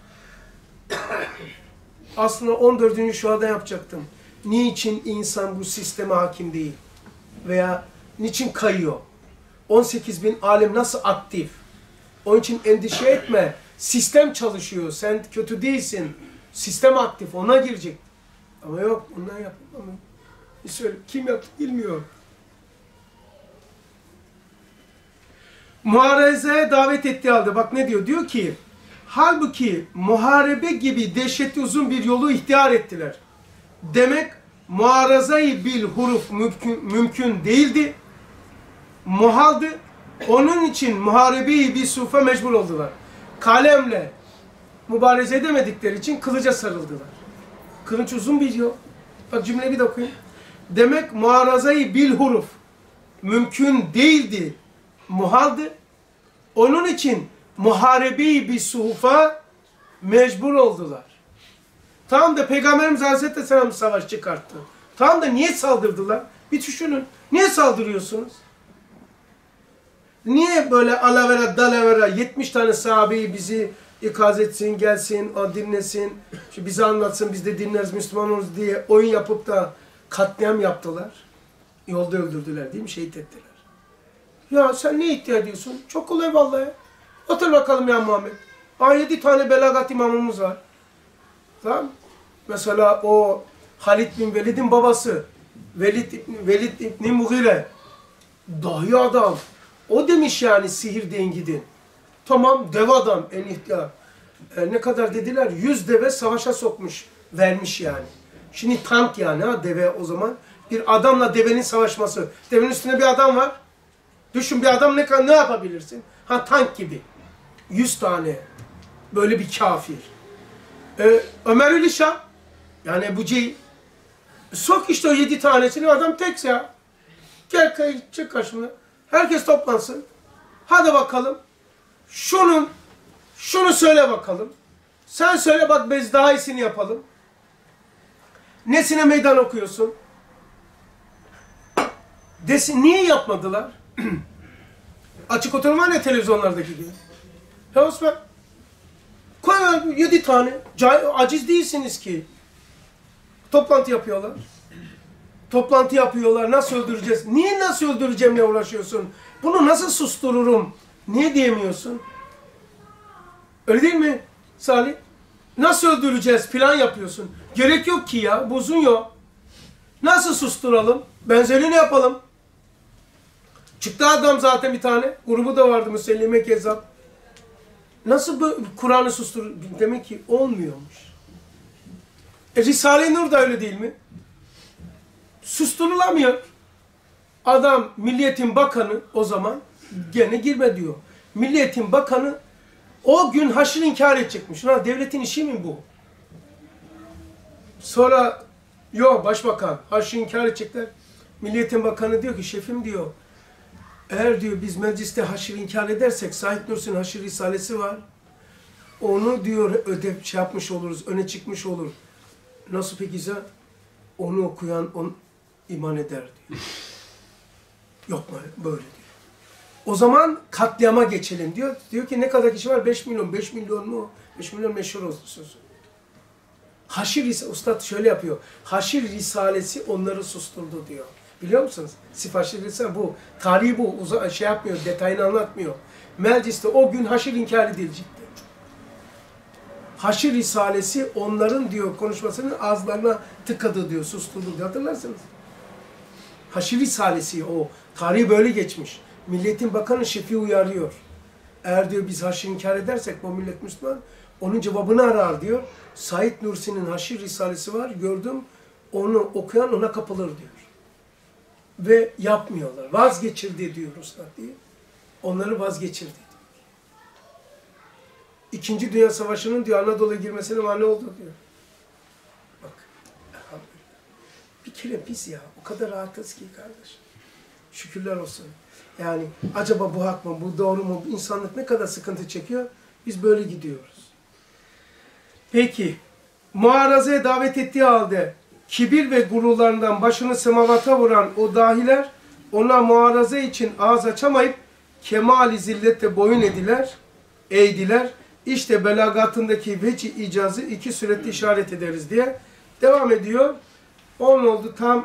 Aslında on dördüncü şuada yapacaktım. Niçin insan bu sisteme hakim değil? Veya niçin kayıyor? on sekiz bin alim nasıl aktif? Onun için endişe etme. Sistem çalışıyor. Sen kötü değilsin. Sistem aktif. Ona girecek. Ama yok. Bundan yapılmıyor. Söyle, kim yaptı bilmiyorum. Muharezeye davet ettiği halde bak ne diyor? Diyor ki halbuki muharebe gibi dehşetli uzun bir yolu ihtiyar ettiler. Demek muharazayı bil huruf mümkün, mümkün değildi. Muhaldı. Onun için muharebeyi bir sufa mecbur oldular. Kalemle mübareze edemedikleri için kılıca sarıldılar. Kılıç uzun bir yol. Bak cümleyi bir de okuyayım. Demek muharazayı bil huruf mümkün değildi. Muhaldı. Onun için muharebeyi bir suhufa mecbur oldular. Tam da Peygamberimiz Aleyhisselatü Vesselam savaş çıkarttı. Tam da niye saldırdılar? Bir düşünün. Niye saldırıyorsunuz? Niye böyle alavera dalavera yetmiş tane sahabeyi bizi ikaz etsin, gelsin, o dinlesin, şu bize anlatsın, biz de dinleriz, Müslüman oluruz diye oyun yapıp da katliam yaptılar. Yolda öldürdüler değil mi? Şehit ettiler. Ya sen ne ihtiyaç ediyorsun? Çok kolay vallahi. Otur bakalım ya Muhammed. Aa yedi tane belagat imamımız var. Tamam. Mesela o Halid bin Velid'in babası. Velid, Velid İbni Mughire. Dahi adam. O demiş yani sihir deyin gidin. Tamam dev adam en ihtiyar. E, ne kadar dediler? Yüz deve savaşa sokmuş. Vermiş yani. Şimdi tank yani ha deve o zaman. Bir adamla devenin savaşması. Devenin üstünde bir adam var. Düşün bir adam ne, ne yapabilirsin? Ha tank gibi. Yüz tane. Böyle bir kafir. Ee, Ömer Ülişah. Yani Ebu Cehil. Sok işte o yedi tanesini adam tek ya. Gel kay, çık karşıma. Herkes toplansın. Hadi bakalım. Şunun, şunu söyle bakalım. Sen söyle bak biz daha iyisini yapalım. Nesine meydan okuyorsun? Desin, niye yapmadılar? Açık oturum var ya televizyonlardaki gibi. Ya Osman, koy yedi tane. Aciz değilsiniz ki. Toplantı yapıyorlar. Toplantı yapıyorlar. Nasıl öldüreceğiz? Niye nasıl öldüreceğimle uğraşıyorsun? Bunu nasıl sustururum? Niye diyemiyorsun? Öyle değil mi Salih? Nasıl öldüreceğiz? Plan yapıyorsun. Gerek yok ki ya. Buzun yok. Nasıl susturalım? Benzerini yapalım. Çıktı adam zaten bir tane. Grubu da vardı Müsellime Kezzap. Nasıl bu Kur'an'ı sustur? Demek ki olmuyormuş. E Risale-i Nur da öyle değil mi? Susturulamıyor. Adam Milliyetin Bakanı o zaman gene girme diyor. Milliyetin Bakanı o gün haşır inkar edecekmiş. Ha, devletin işi mi bu? Sonra yok başbakan haşır inkar edecekler. Milliyetin Bakanı diyor ki şefim diyor. Eğer diyor biz mecliste haşır inkar edersek Said Nursi'nin haşır risalesi var. Onu diyor ödev şey yapmış oluruz, öne çıkmış olur. Nasıl peki sen? Onu okuyan on iman eder diyor. Yok mu böyle diyor. O zaman katliama geçelim diyor. Diyor ki ne kadar kişi var? beş milyon. beş milyon mu? beş milyon meşhur olsun sözü. Haşir Risalesi, Ustad şöyle yapıyor. Haşir Risalesi onları susturdu diyor. Biliyor musunuz? Haşir Risalesi bu. Tarihi bu. Uza, şey yapmıyor, detayını anlatmıyor. Mecliste o gün haşir inkar edilecekti. Haşir Risalesi onların diyor konuşmasının ağızlarına tıkadı diyor, susturdu diyor. Hatırlarsınız. Haşir Risalesi o. Tarihi böyle geçmiş. Milletin Bakanı şefi uyarıyor. Eğer diyor biz haşir inkar edersek bu millet Müslüman, onun cevabını arar diyor. Said Nursi'nin Haşir Risalesi var, gördüm. Onu okuyan ona kapılır diyor. Ve yapmıyorlar. Vazgeçirdi diyor Ustad diye. Onları vazgeçirdi diyor. İkinci Dünya Savaşı'nın diyor Anadolu'ya girmesine mani oldu diyor. Bak. Bir kere biz ya o kadar rahatız ki kardeş. Şükürler olsun. Yani acaba bu hak mı, bu doğru mu, insanlık ne kadar sıkıntı çekiyor? Biz böyle gidiyoruz. Peki, muharazaya davet ettiği halde kibir ve gururlarından başını semavata vuran o dahiler ona muharaza için ağız açamayıp kemal-i zillette boyun ediler, eğdiler. İşte belagatındaki veci icazı iki surette işaret ederiz diye devam ediyor. On oldu tam.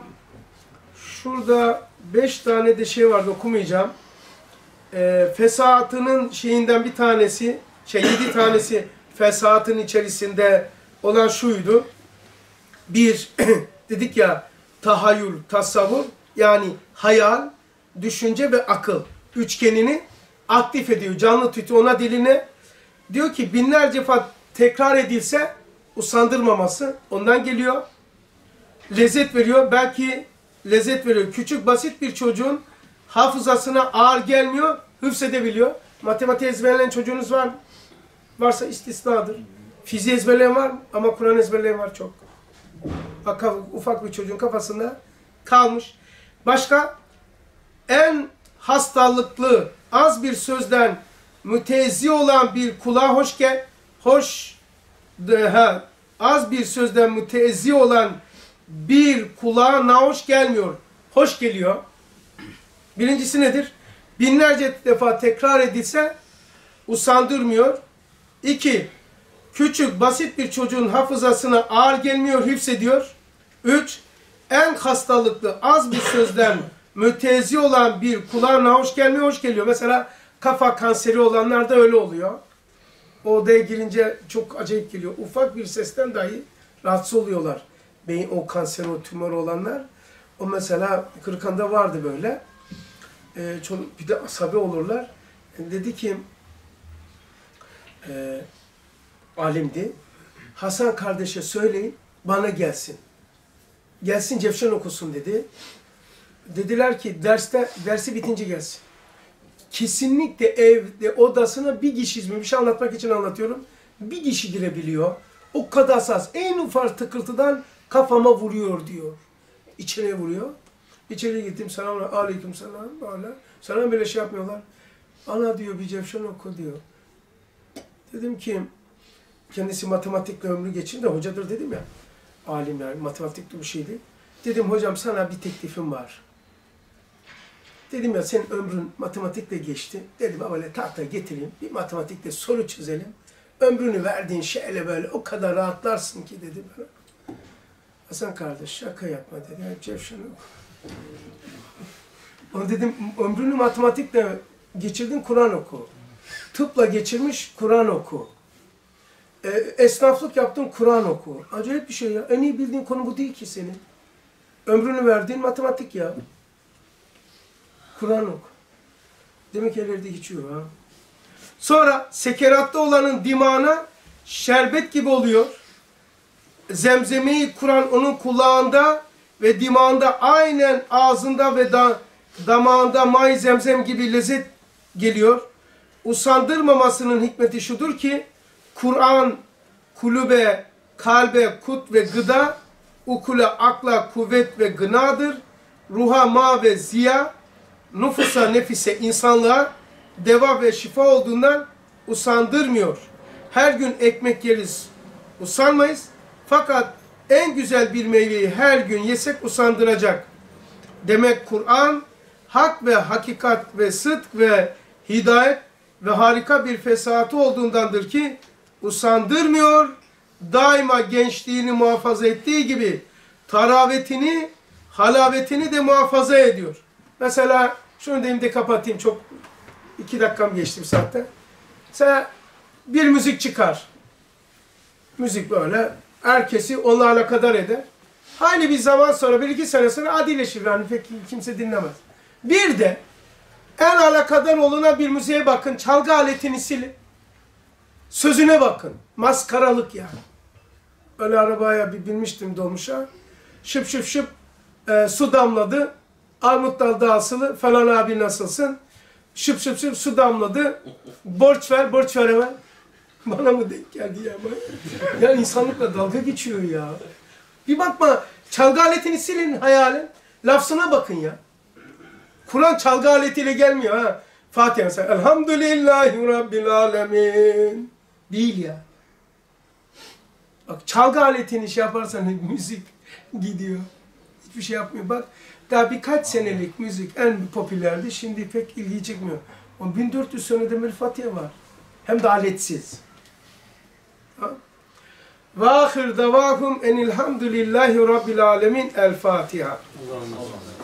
Şurada beş tane de şey vardı okumayacağım. E, fesatının şeyinden bir tanesi, şey yedi tanesi fesatın içerisinde olan şuydu. Bir, dedik ya tahayyül, tasavvur yani hayal, düşünce ve akıl üçgenini aktif ediyor. Canlı tutuyor ona diline. Diyor ki binlerce defa tekrar edilse usandırmaması ondan geliyor. Lezzet veriyor. Belki lezzet veriyor. Küçük basit bir çocuğun hafızasına ağır gelmiyor. Hıfzedebiliyor. Matematik ezberleyen çocuğunuz var mı? Varsa istisnadır. Fiziği ezberleyen var mı? Ama Kur'an ezberleyen var çok. Bak, ufak bir çocuğun kafasında kalmış. Başka? En hastalıklı, az bir sözden mütezzi olan bir kulağa hoş gel, hoş, de, ha, az bir sözden mütezzi olan bir kulağa nahoş gelmiyor. Hoş geliyor. Birincisi nedir? Binlerce defa tekrar edilse usandırmıyor. İki, küçük, basit bir çocuğun hafızasına ağır gelmiyor, hifzediyor. Üç, en hastalıklı, az bir sözden mütezzi olan bir kulağa nahoş gelmiyor, hoş geliyor. Mesela kafa kanseri olanlarda öyle oluyor. O odaya girince çok acayip geliyor. Ufak bir sesten dahi rahatsız oluyorlar. Beyin, o kanser, o tümör olanlar. O mesela Kırıkan'da vardı böyle. Ee, çok, bir de asabi olurlar. E, dedi ki, e, alimdi. Hasan kardeşe söyleyin, bana gelsin. Gelsin Cevşen okusun dedi. Dediler ki derste dersi bitince gelsin. Kesinlikle evde odasına bir kişi, bir şey anlatmak için anlatıyorum. Bir kişi girebiliyor. O kadar hassas. En ufak tıkırtıdan kafama vuruyor diyor. İçine vuruyor. İçeri gittim. Selamun aleyküm selam. Böyle. Sana böyle şey yapmıyorlar. Ana diyor bir Cevşen oku diyor. Dedim ki kendisi matematikle ömrü geçirdi. Hocadır dedim ya. Alim yani matematikli bir şeydi. Dedim hocam sana bir teklifim var. Dedim ya senin ömrün matematikle geçti. Dedim böyle tahta getireyim. Bir matematikle soru çözelim. Ömrünü verdiğin şeyle böyle o kadar rahatlarsın ki dedi bana. Hasan kardeş şaka yapma dedi. Yani Cevşen oku. Onu dedim ömrünü matematikle geçirdin Kur'an oku. Tıpla geçirmiş Kur'an oku. E, esnaflık yaptın Kur'an oku. Acayip bir şey ya. En iyi bildiğin konu bu değil ki senin. Ömrünü verdiğin matematik ya. Kur'an oku. Demek ki ellerde geçiyor ha. Sonra sekeratta olanın dimağına şerbet gibi oluyor. Zemzemeyi Kur'an onun kulağında ve dimağında aynen ağzında ve da, damağında may zemzem gibi lezzet geliyor. Usandırmamasının hikmeti şudur ki Kur'an kulübe, kalbe, kut ve gıda, ukule, akla, kuvvet ve gınadır. Ruha, ma ve ziya, nüfusa, nefise, insanlığa deva ve şifa olduğundan usandırmıyor. Her gün ekmek yeriz, usanmayız. Fakat en güzel bir meyveyi her gün yesek usandıracak. Demek Kur'an, hak ve hakikat ve sıdk ve hidayet ve harika bir fesatı olduğundandır ki usandırmıyor, daima gençliğini muhafaza ettiği gibi taravetini, halavetini de muhafaza ediyor. Mesela şunu diyeyim de kapatayım, çok iki dakikam geçti bir saatte. Mesela bir müzik çıkar. Müzik böyle herkesi onunla alakadar eder. Hayli bir zaman sonra, bir iki sene sonra adileşir. Yani pek kimse dinlemez. Bir de en alakadar oluna bir müziğe bakın. Çalgı aletini silin. Sözüne bakın. Maskaralık yani. Öyle arabaya bir binmiştim dolmuşa. Şıp şıp şıp e, su damladı. Armut dalda asılı. Falan abi nasılsın? Şıp şıp şıp su damladı. Borç ver, borç ver hemen. Bana mı denk geldi ya? Ya insanlıkla dalga geçiyor ya. Bir bakma, çalgı aletini silin hayalin. Lafzına bakın ya. Kur'an çalgı aletiyle gelmiyor ha. Fatiha sen Elhamdülillahi Rabbil Alemin. Değil ya. Bak çalgı aletini şey yaparsan müzik gidiyor. Hiçbir şey yapmıyor. Bak daha birkaç senelik müzik en popülerdi. Şimdi pek ilgi çekmiyor. on bin dört yüz senede bir Fatiha var. Hem de aletsiz. Ve ahir davahum enilhamdülillahi Rabbil Alemin. El Fatiha.